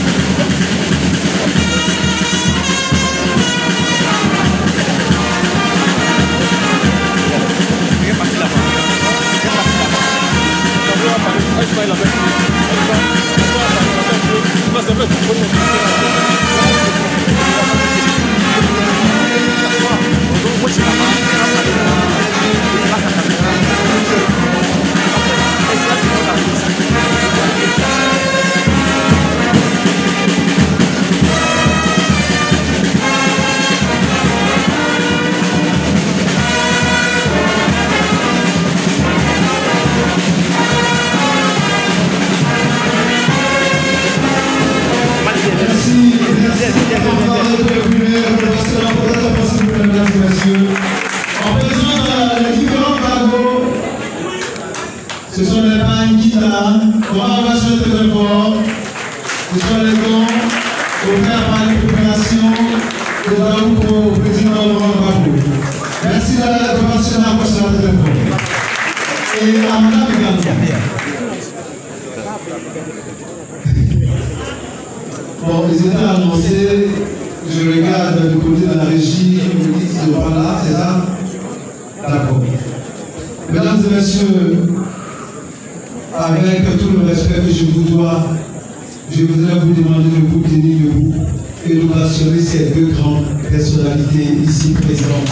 Ce sont les pagnes guitares, on va se mettre très fort. Ce sont les dons offerts par les coopérations de Daouk au président Laurent Gbagbo. Merci de la coopération à la très fort. Et à madame également. Bon, ils étaient annoncés, je regarde du côté de la régie, ils me disent de voilà, c'est ça? D'accord. Mesdames et messieurs, avec tout le respect que je vous dois, je voudrais vous demander de vous tenir debout et d'ovationner ces deux grandes personnalités ici présentes.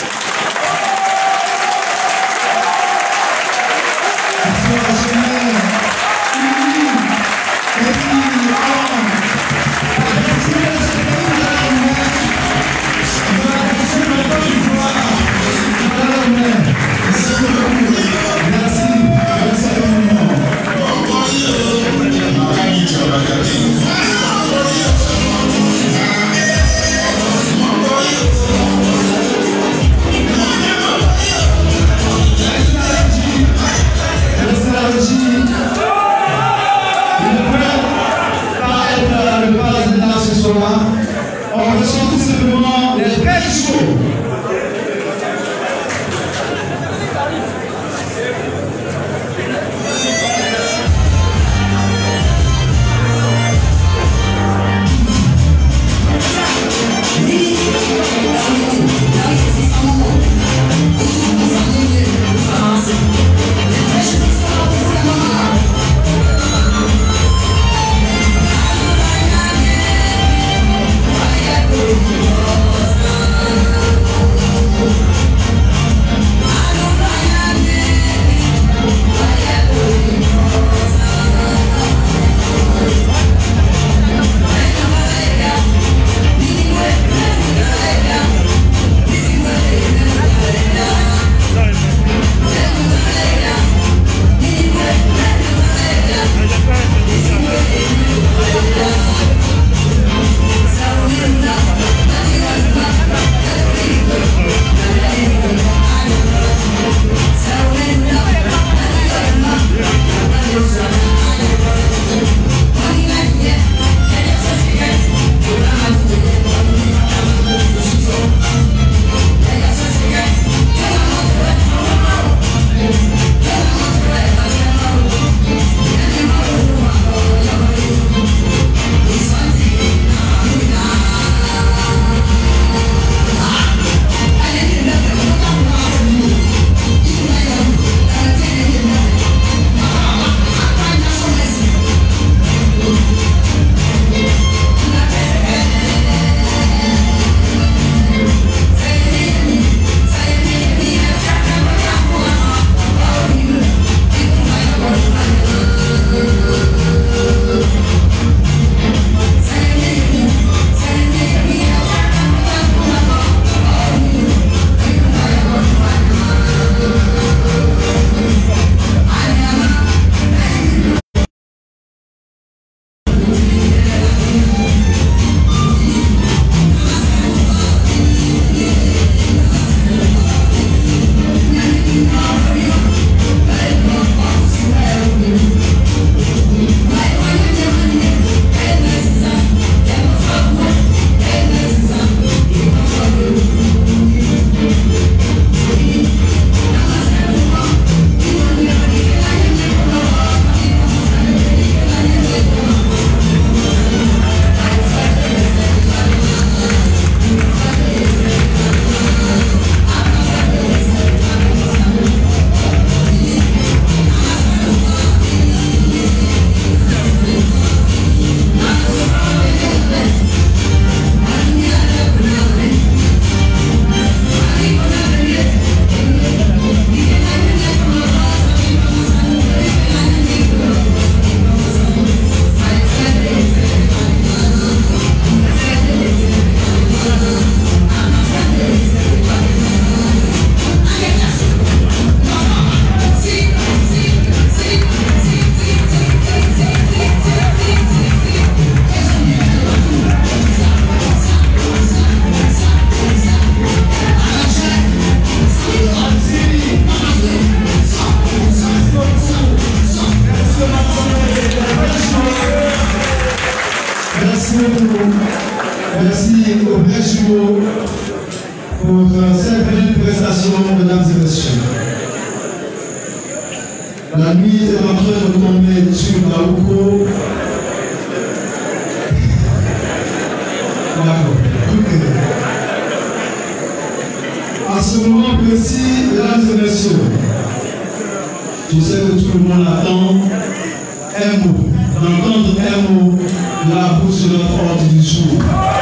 On ressent tout simplement les belles choses. Merci au Bréchimo pour cette belle prestation, mesdames et messieurs. La nuit est en train de tomber sur Naouko. D'accord. À ce moment précis, mesdames et messieurs, je sais que tout le monde attend un mot, d'entendre un mot sur notre ordre du jour.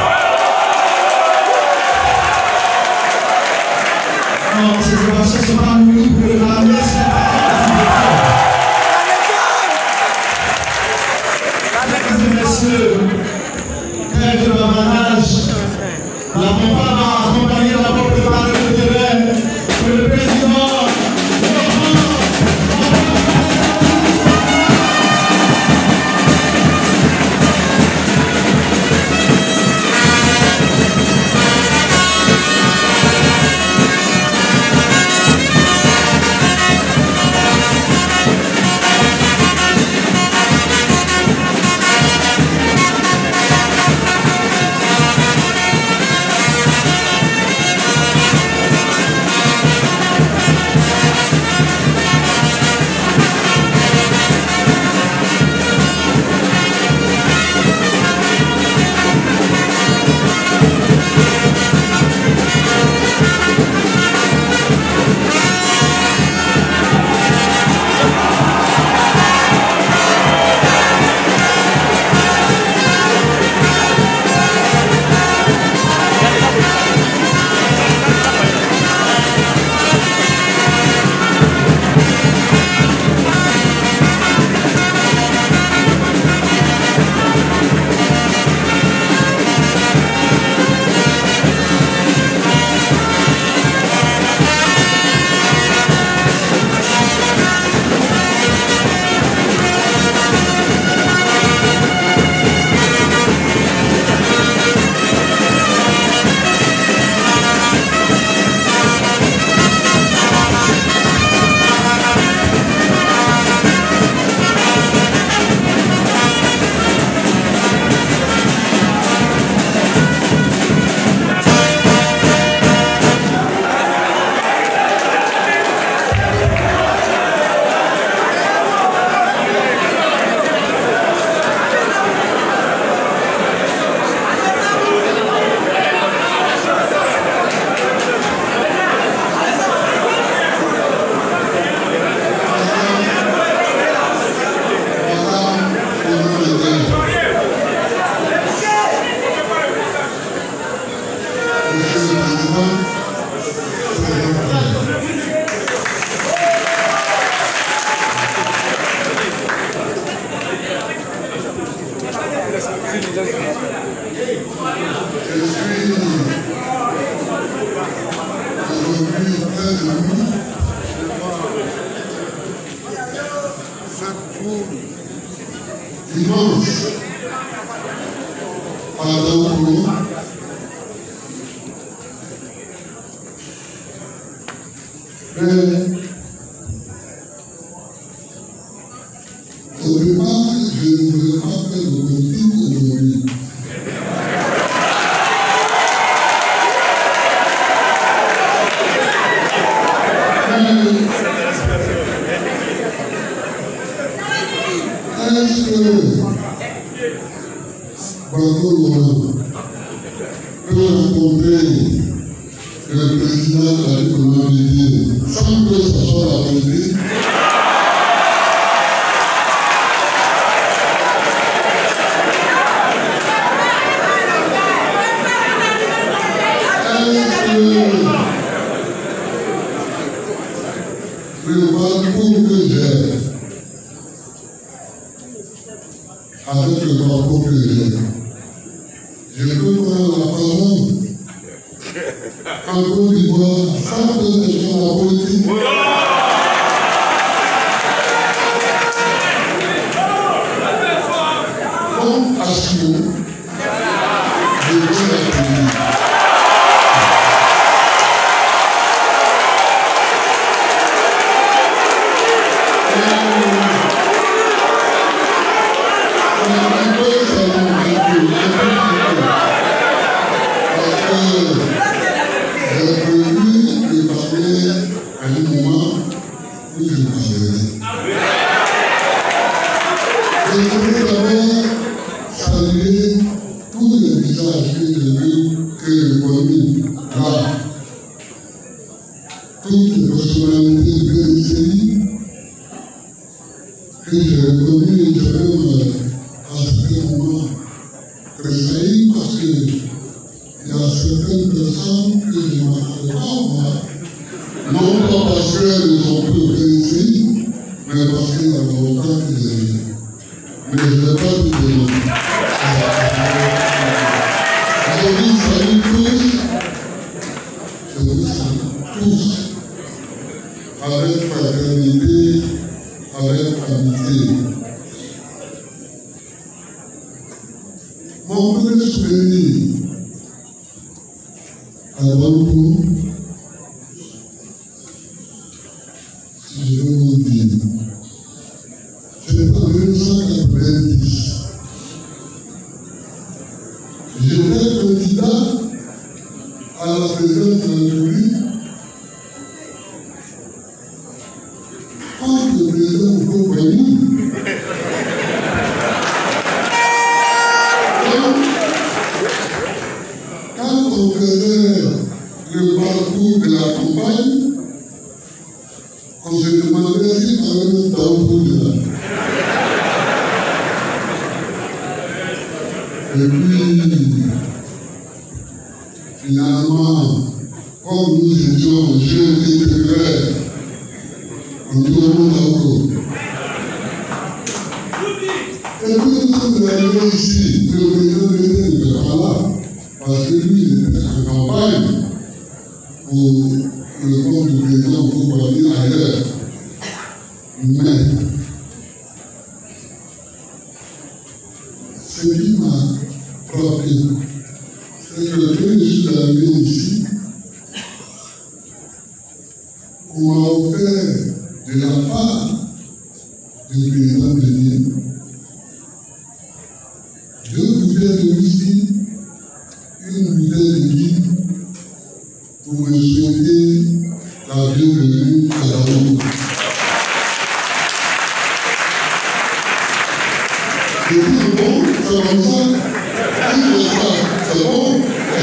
Non, ce n'est pas nous qui pouvons le ramener, c'est Mesdames et messieurs, père de l'avanage, la pompe va accompagner la pompe par le terrain, que le président immense à Daouro, mais au départ, je ne voulais pas faire de politique aujourd'hui. Est-ce que Bakou Laurent peut rencontrer le président de la République sans que ce soit la vérité? Est-ce que le parcours que j'ai avec le parcours que j'ai, je peux prendre la parole en Côte d'Ivoire sans que ce soit la politique? Comme Assio, je vais l'accueillir. Toutes les personnalités de l'I que j'ai reconnues et je même à certains moments tressailli parce qu'il y a certaines personnes que je ne m'attendais pas à voir. Non pas parce qu'elles ont peu réussi, mais parce qu'il y a longtemps que j'ai vu. Mais je n'ai pas pu de nom. Je vous salue tous. Je vous salue tous. Avec fraternité, avec amitié. Mon premier souvenir à Bantou, si je veux vous dire, c'est en mille neuf cent quatre-vingt-dix. J'étais candidat à la présidence de la République contre le président Kouroubani. Quand on faisait le parcours de la campagne, on se demandait si on avait un temps pour de là. Et puis, finalement, comme nous étions jeunes intégrés, on tourne encore. Et puis nous sommes arrivés ici, le président n'était pas là, parce que lui, il était en campagne pour le compte du président Kouroubani ailleurs. Mais, ce qui m'a frappé, c'est que quand je suis arrivé ici, on m'a offert de la part du président de l'île deux bouteilles de whisky, une bouteille de guide pour me souhaiter la bienvenue à la route. Je dis bon, c'est comme ça. Si je fais ça, c'est bon.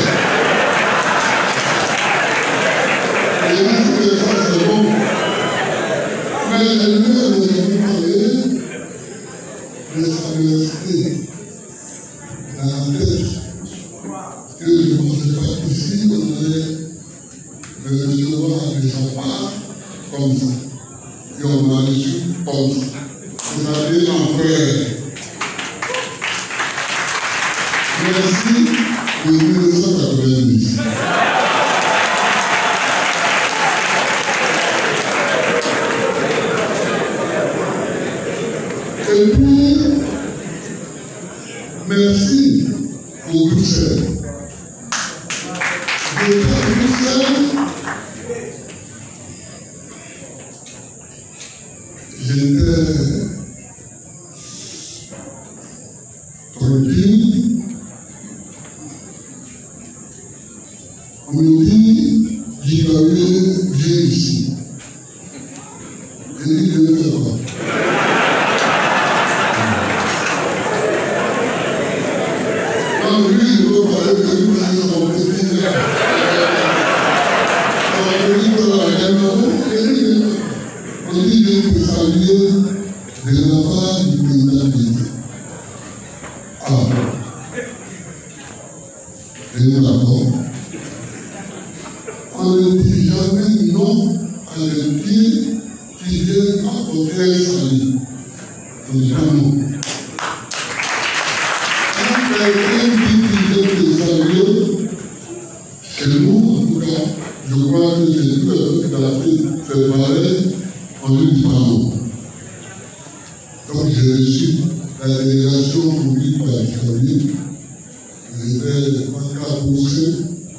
Et si je fais ça, c'est bon. Mais elle ne m'a jamais parlé de sa université dans la tête. Que je ne pensais pas qu'ici, on allait me recevoir de sa part comme ça. Et on m'a reçu comme ça. C'est-à-dire en frère. Merci de mille neuf cent quatre-vingt-dix. Et puis, merci pour Bruxelles. J'étais à Bruxelles, j'étais tranquille. On me dit, j'y vais, viens ici. Je dis, je ne fais pas. Quand lui, je veux parler de lui, parce que son petit là. On me dit, voilà, on dit, je peux saluer de la part du président de l'État. Ah, je suis d'accord. On ne dit jamais non à un pied qui vient apporter un salut. On dit jamais. Quand quelqu'un dit qu'il vient te saluer, chez nous, en tout cas, je crois que j'ai vu avec la fille fait pareil, on lui dit pas non. Donc j'ai reçu la délégation conduite par Caroline. J'étais en cas poussé.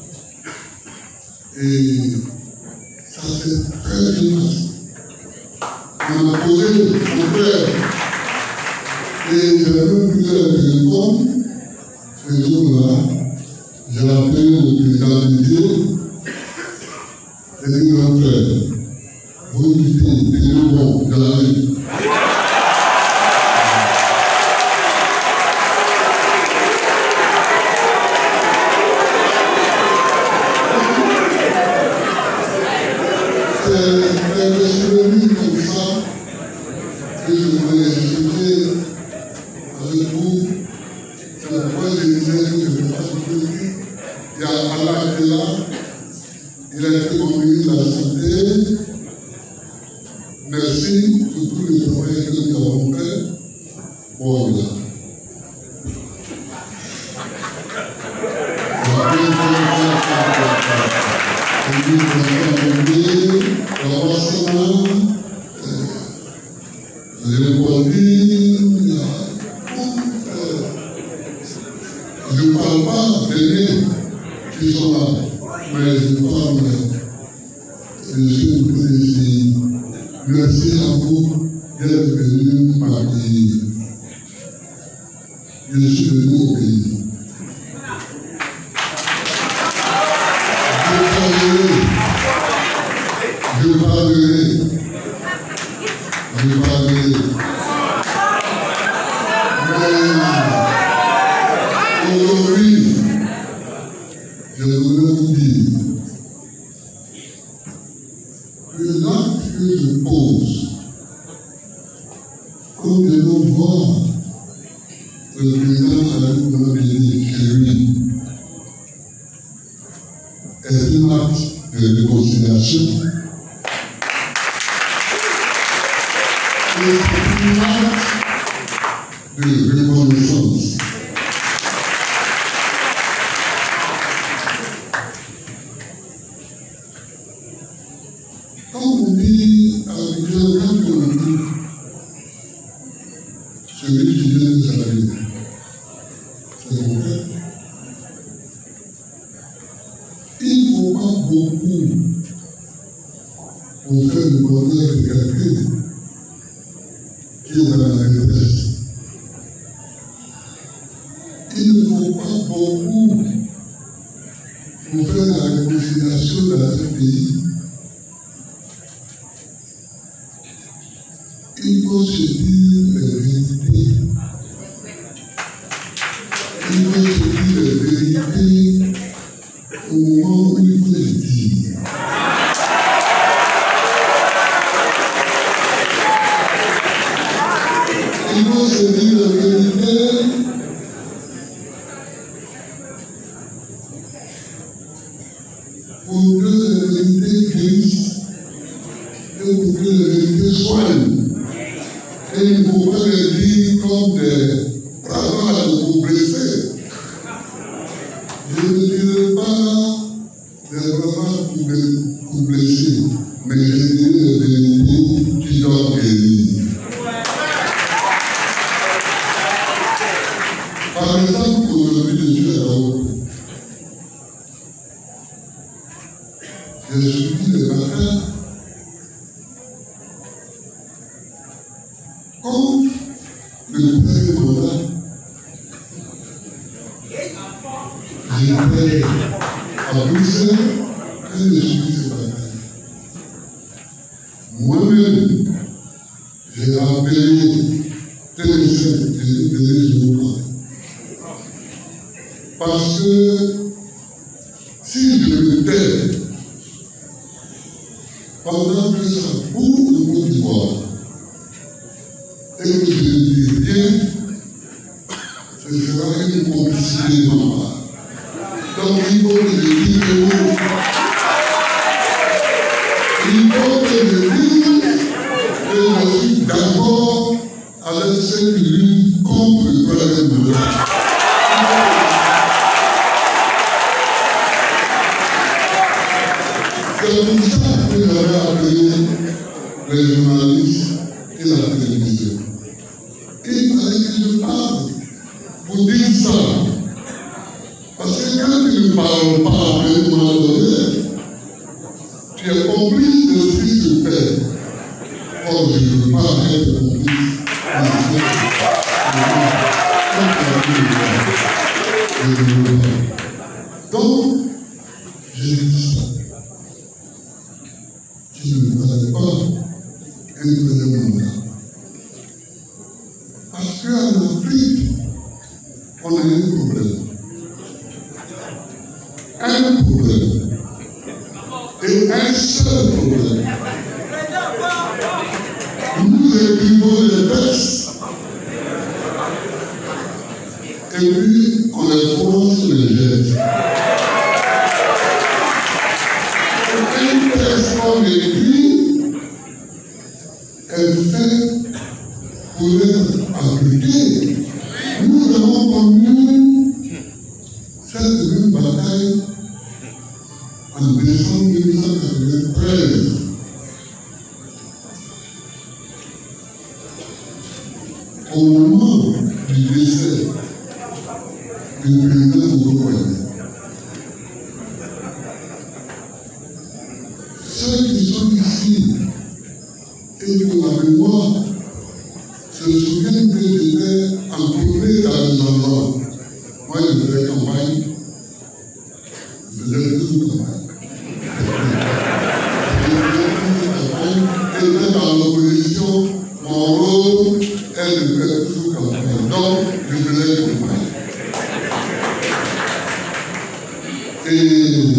Et ça s'est très bien passé. On a posé mon frère. Et j'avais même pris le téléphone. Ce jour-là, j'ai appelé le président de Dieu. J'ai dit, mon frère, vous dites, c'est bon, j'arrive. que je voulais discuter avec vous. C'est pourquoi je disais dire que je ne vais pas vous dire. Il y a Allah qui est là. Il a été mon ministre de la Santé. Merci pour tous les travail que nous avons fait. Bon, là. Je ne parle pas des qui sont là, mais je parle de ceux ici. Merci à vous d'être venus m'accueillir. Je suis venu au pays. Je parlerai. Je parlerai. Mais aujourd'hui, je voudrais vous dire que l'acte que je pose, comme je veux voir le président Alain Boumediene chez lui, est un acte de réconciliation. Et c'est un acte de reconnaissance. Quand on dit avec quelqu'un qu'on dit, celui qui vient de s'arrêter, c'est mon frère. Il ne faut pas beaucoup pour faire le bonheur de quelqu'un qui est dans la détresse. Il ne faut pas beaucoup pour faire la réconciliation dans ce pays. Il faut se dire les vérités. Il faut se dire les vérités au moment où il faut les dire. Il faut se dire la vérité pour que la vérité guérisse et pour que la vérité soigne. Et il ne faut pas les dire comme des bravages pour blesser. Je ne dirai pas des bravages pour blesser, mais je dirai les vérités qui doivent guérir. Par exemple, aujourd'hui, je suis à la haute. Je suis les matins. Comme le premier mandat, j'étais à Bruxelles et je suis ce matin. Moi-même, j'ai appelé téléphone de parce que si je me tais pendant que ça boue le Côte d'Ivoire, et que je ne dis rien, ce sera une complicité de ma part. Donc il faut que je dise le mot. Il faut que je dise que je suis d'accord avec ceux qui luttent contre le problème de l'art. C'est pour ça que j'avais appelé les journalistes et la télévision. Il fallait que je parle pour dire ça. Parce que quand tu ne parles pas à un moment donné, tu es complice de ce qui se fait. Or, je ne veux pas être complice de ce qui se fait. Je ne veux pas. Donc, j'ai dit ça. Je ne fallait pas être le mandat. Parce qu'en Afrique, on a un problème. Un problème. Et un seul problème. Nous écrivons les textes. Et puis, on les trouve cette même bataille, en décembre mille neuf cent quatre-vingt-treize, au moment du décès du président Okoye, ceux qui sont ici et qui ont la mémoire se souviennent que j'étais entouré dans les endroits. Moi, je faisais campagne, je faisais toujours campagne. Je faisais dans l'opposition, mon rôle est de faire toujours campagne. Donc, je faisais campagne. Et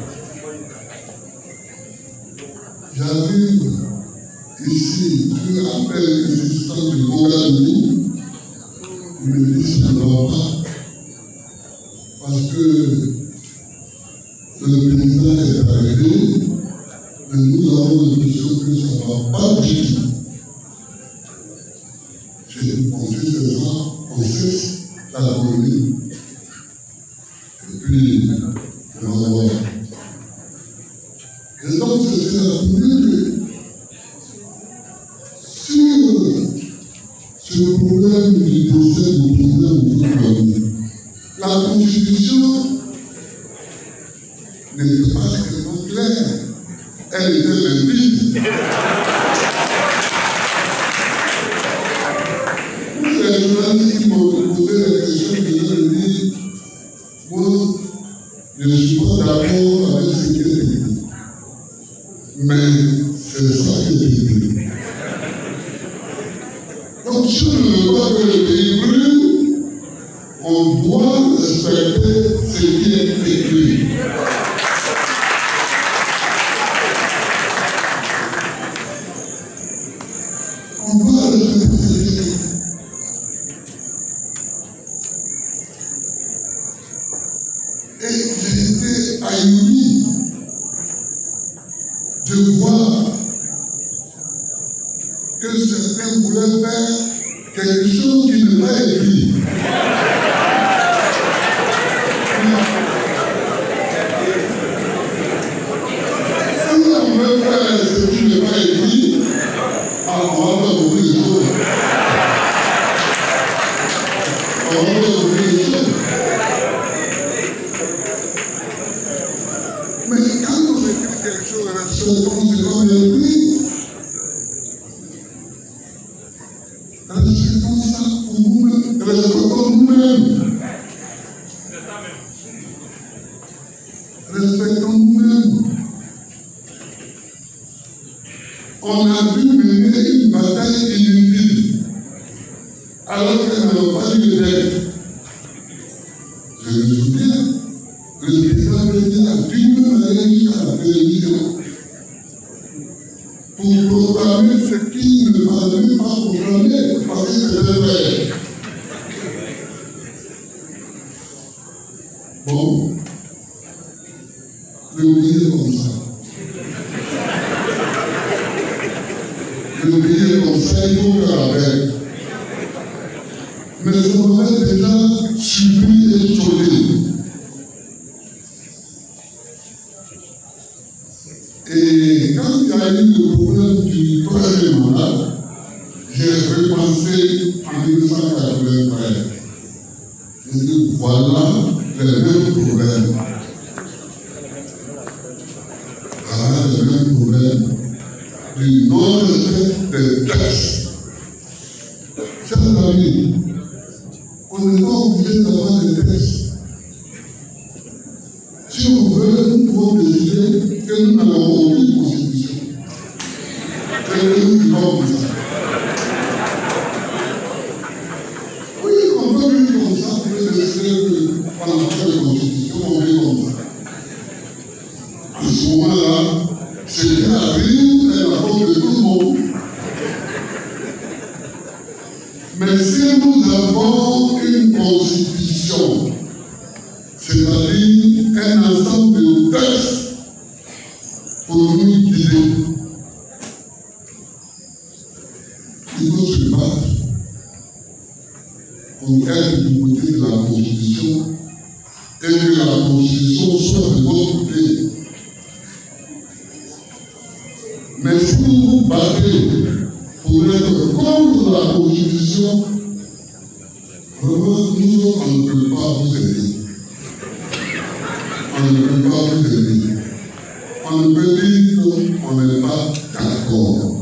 j'arrive ici, je rappelle l'existence du Ouagadougou, il me dit ça ne va pas, parce que le président est arrivé, et nous avons l'impression que ça ne va pas du tout. J'ai pensé que ça, on cesse la colonie. Et puis, on va voir. Et donc, c'est la première sur ce problème du procès du président Okoye. La Constitution n'était pas tellement claire. Elle était limpide. Pour les journalistes qui m'ont posé la question, je leur ai dit, moi, je ne suis pas d'accord avec ce qui est écrit. Mais c'est ça qui est écrit. Donc, si on ne veut pas que le pays brûle, on doit respecter ce qui est écrit. On doit respecter ce qui est écrit. Et j'ai été ahuri de voir que certains voulaient faire quelque chose qui n'est pas écrit. Si on veut faire ce qui n'est pas écrit, alors on va faire beaucoup de choses. On va faire beaucoup de choses. Mais quand on écrit quelque chose, respectons ce qu'on a écrit. Respectons ça pour nous-mêmes. Respectons nous-mêmes. Respectons nous-mêmes. On a dû mener une bataille inutile alors qu'elle n'avait pas lieu d'être. Je me souviens, le président Béni a dû même aller jusqu'à la télévision pour proclamer ce qui ne fallait pas proclamer parce que c'était vrai. Bon, le pays est comme ça. Le pays est comme ça, il faut faire avec. Mais on avait déjà subi et choqué. Et quand il y a eu le problème du troisième mandat, j'ai repensé en mille neuf cent quatre-vingt-treize. J'ai dit, voilà les mêmes problèmes. Voilà les mêmes problèmes du non-respect des textes. Chers amis, on n'est pas obligé d'avoir des textes. Si on veut, nous pouvons décider que nous n'avons aucune constitution. Que nous vivons comme ça. Oui, on peut vivre comme ça, on peut décider qu'on n'a pas de constitution, on vit comme ça. À ce moment-là, ce qui arrive est la faute de tout le monde. Mais si nous avons une constitution, c'est-à-dire un ensemble de textes pour nous guider, il faut se battre pour être du côté de la Constitution et que la Constitution soit de votre côté. Mais si vous vous battez pour être contre la Constitution, vraiment, nous, on ne peut pas vous aider. On ne peut pas vous aider. On ne peut dire qu'on n'est pas d'accord.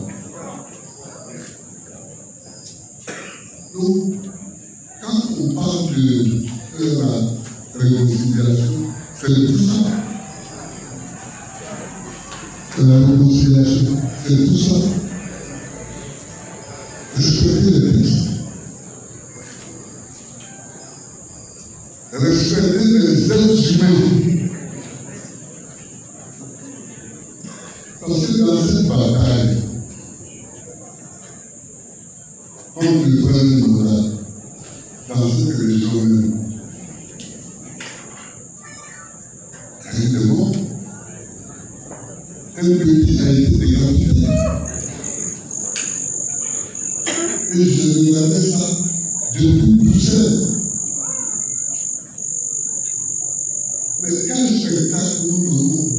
Donc, quand on parle de faire la réconciliation, c'est tout ça. La réconciliation, c'est tout ça. Respecter les textes. Respecter les êtres humains. Parce que dans cette bataille, on peut prendre une mandat dans cette région même. Il est mort. Un petit a été décapité. Et je regardais ça depuis Bruxelles. Mais quel spectacle nous donnons?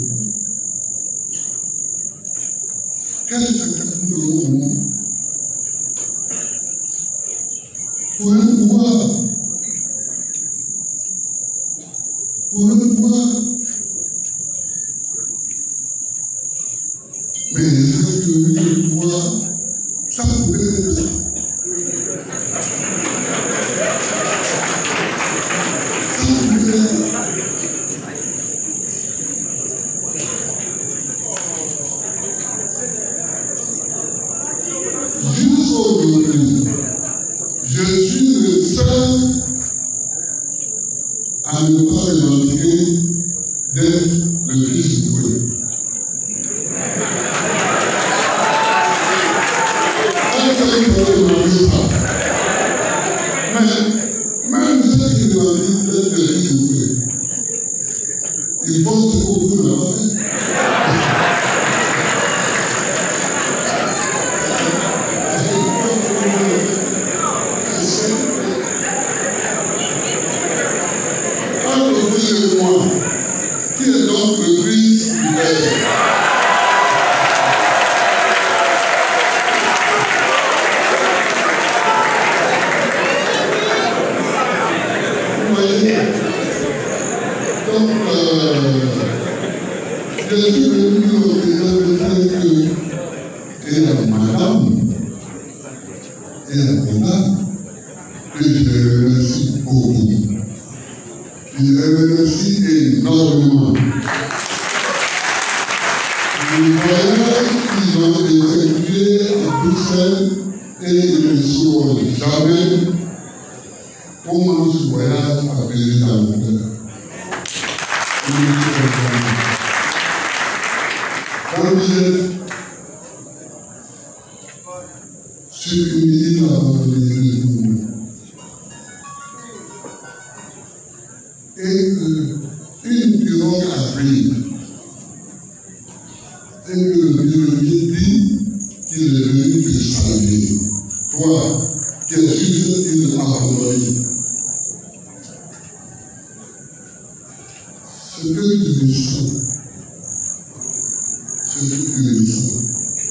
Quel spectacle nous donnons? Pour un pouvoir, pour un pouvoir, mais est-ce que le pouvoir, ça pouvait être ça? Ça pouvait être ça. Jusqu'aujourd'hui, je suis le seul à ne pas revendiquer d'être le fils de Dieu. Un seul qui peut demander ça. Mais même ceux qui revendiquent d'être le fils de Dieu, ils pensent que vous ne l'avez pas fait. Moi, qui est donc le fils du Père. Vous voyez? Donc, euh, je suis venu au président de dire que et la madame et la madame que je remercie beaucoup. Je les remercie énormément. Les voyages qu'ils ont effectués à Bruxelles et ils ne seront jamais comment ce voyage a payé dans mon cœur. Quand vous êtes sur une île avant de venir, et qu'une pirogue arrive, et que le piroguier dit qu'il est venu te saluer. Toi, qui es juste une abandonnée. Ce que tu ressens, ce que tu ressens,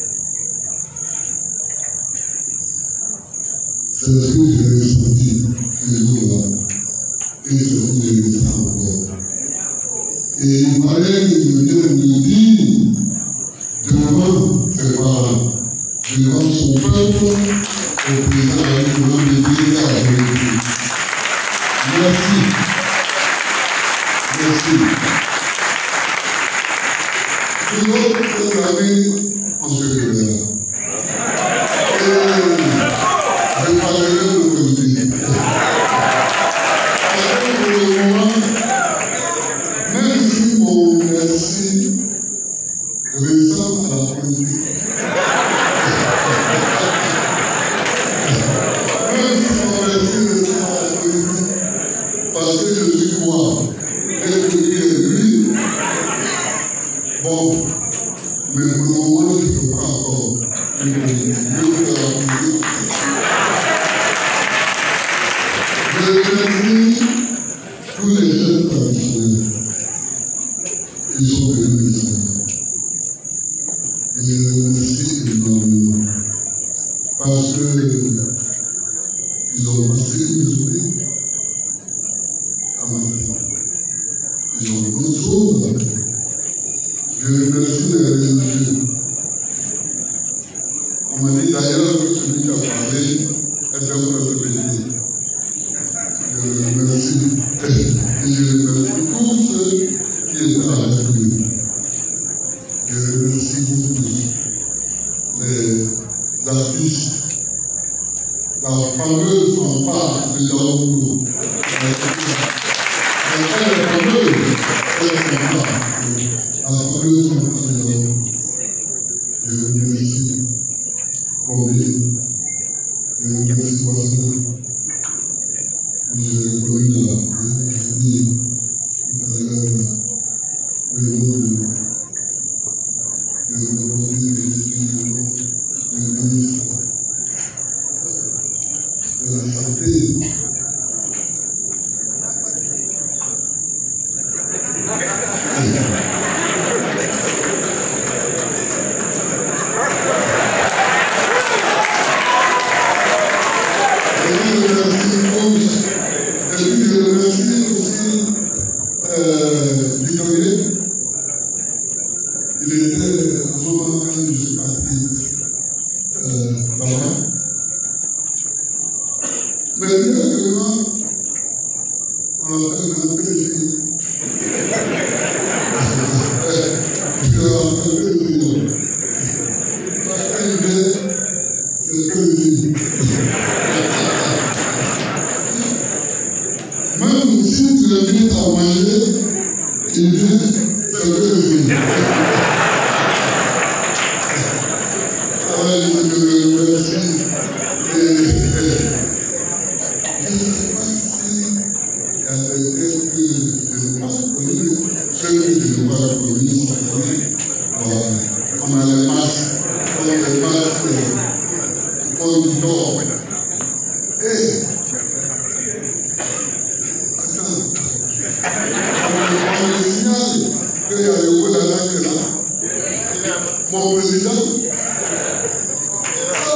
c'est ce que j'ai ressenti ce jour-là. Et ce que je ressens encore. Et il fallait que je vienne me dire devant ses parents, devant son peuple, au président de la République. Merci. Merci. Une autre année, on se verra. Et je parlerai de politique. Même si mon merci ressemble à la politique, même si mon merci ressemble à la politique, parce que je suis moi, et que lui est lui, bon, mais pour le moment, je ne peux pas encore Et donc, une chose, je remercie les religieux. On m'a dit d'ailleurs que celui qui a parlé est un prospecté. Je remercie. Et je remercie tous ceux qui étaient avec lui. Je remercie vous tous, les artistes, la fameuse fanfare de Yaoundou. La fameuse fanfare de Yaoundou. Je remercie Combien. Je remercie Boisson. Je connais la. Je dis le nom de. De la santé. Même si tu l'invites à manger, il vient faire le riz. Alors, je le remercie. Et je ne sais pas si il y a des quelques que je n'ai pas connus. Ceux que je n'ai pas connus sont connus. On a les masques, on a les masques, on dit d'or. Et on me signale qu'il y a le Oulala qui est là. Mon président. Oh,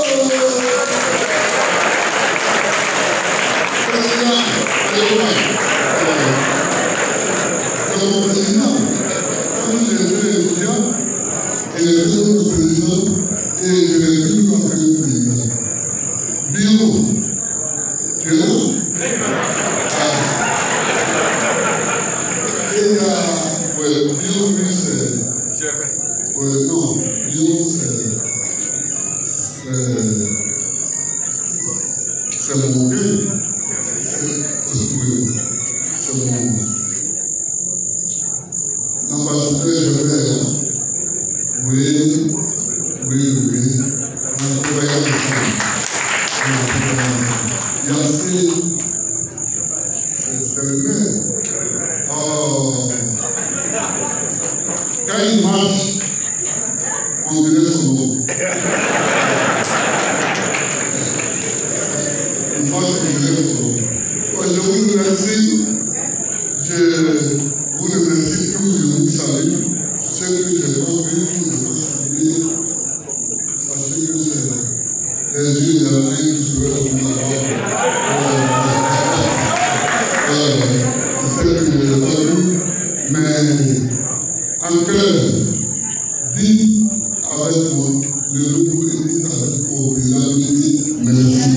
président, c'est mon président. Quand j'ai vu les étudiants, il était notre président et je l'ai vu comme le président. Bio, tu es là? Et là, ouais, Bio, lui, c'est. Ouais, non, Bio, c'est. C'est mon vieux. C'est mon. L'ambassadeur général. Oui, oui, oui. On a travaillé ensemble. Yassé, c'est le maire. Oh. Quand il marche, on dirait son nom. Il marche, on dirait son nom. Je vous remercie. Je vous remercie tous, je vous salue. Ceux que je n'ai pas vus, je n'ai pas salué. Sachez que c'est les yeux de la vie qui seraient au bout je sais que je ne l'ai pas vu, mais en cœur, dites avec moi, le loup et dites avec moi, président, dites merci.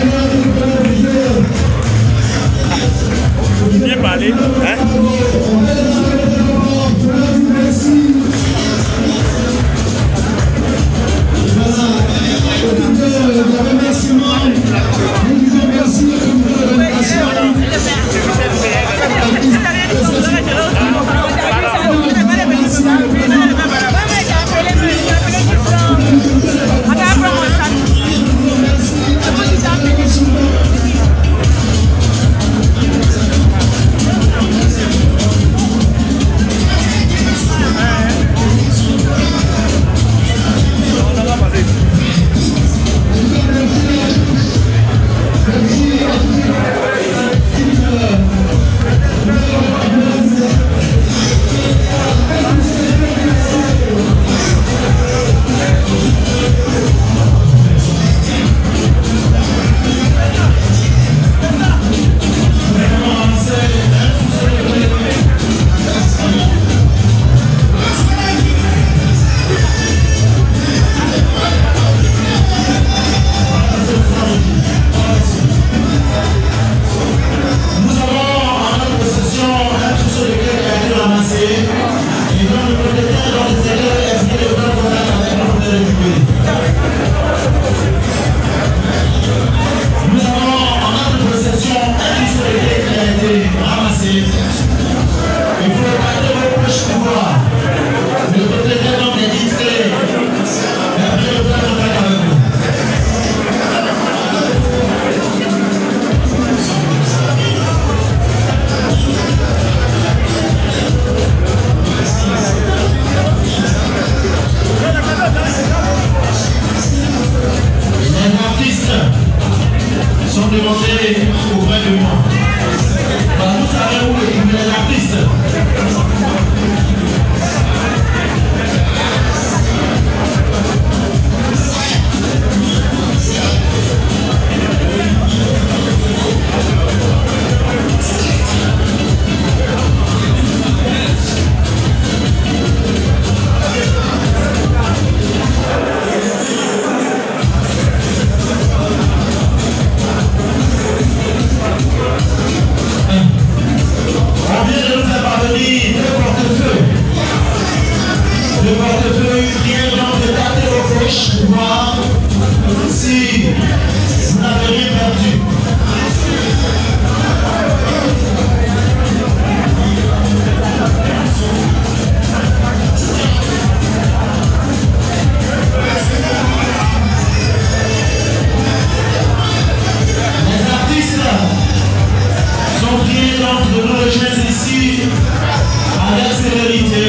Bien parler, hein? vérité.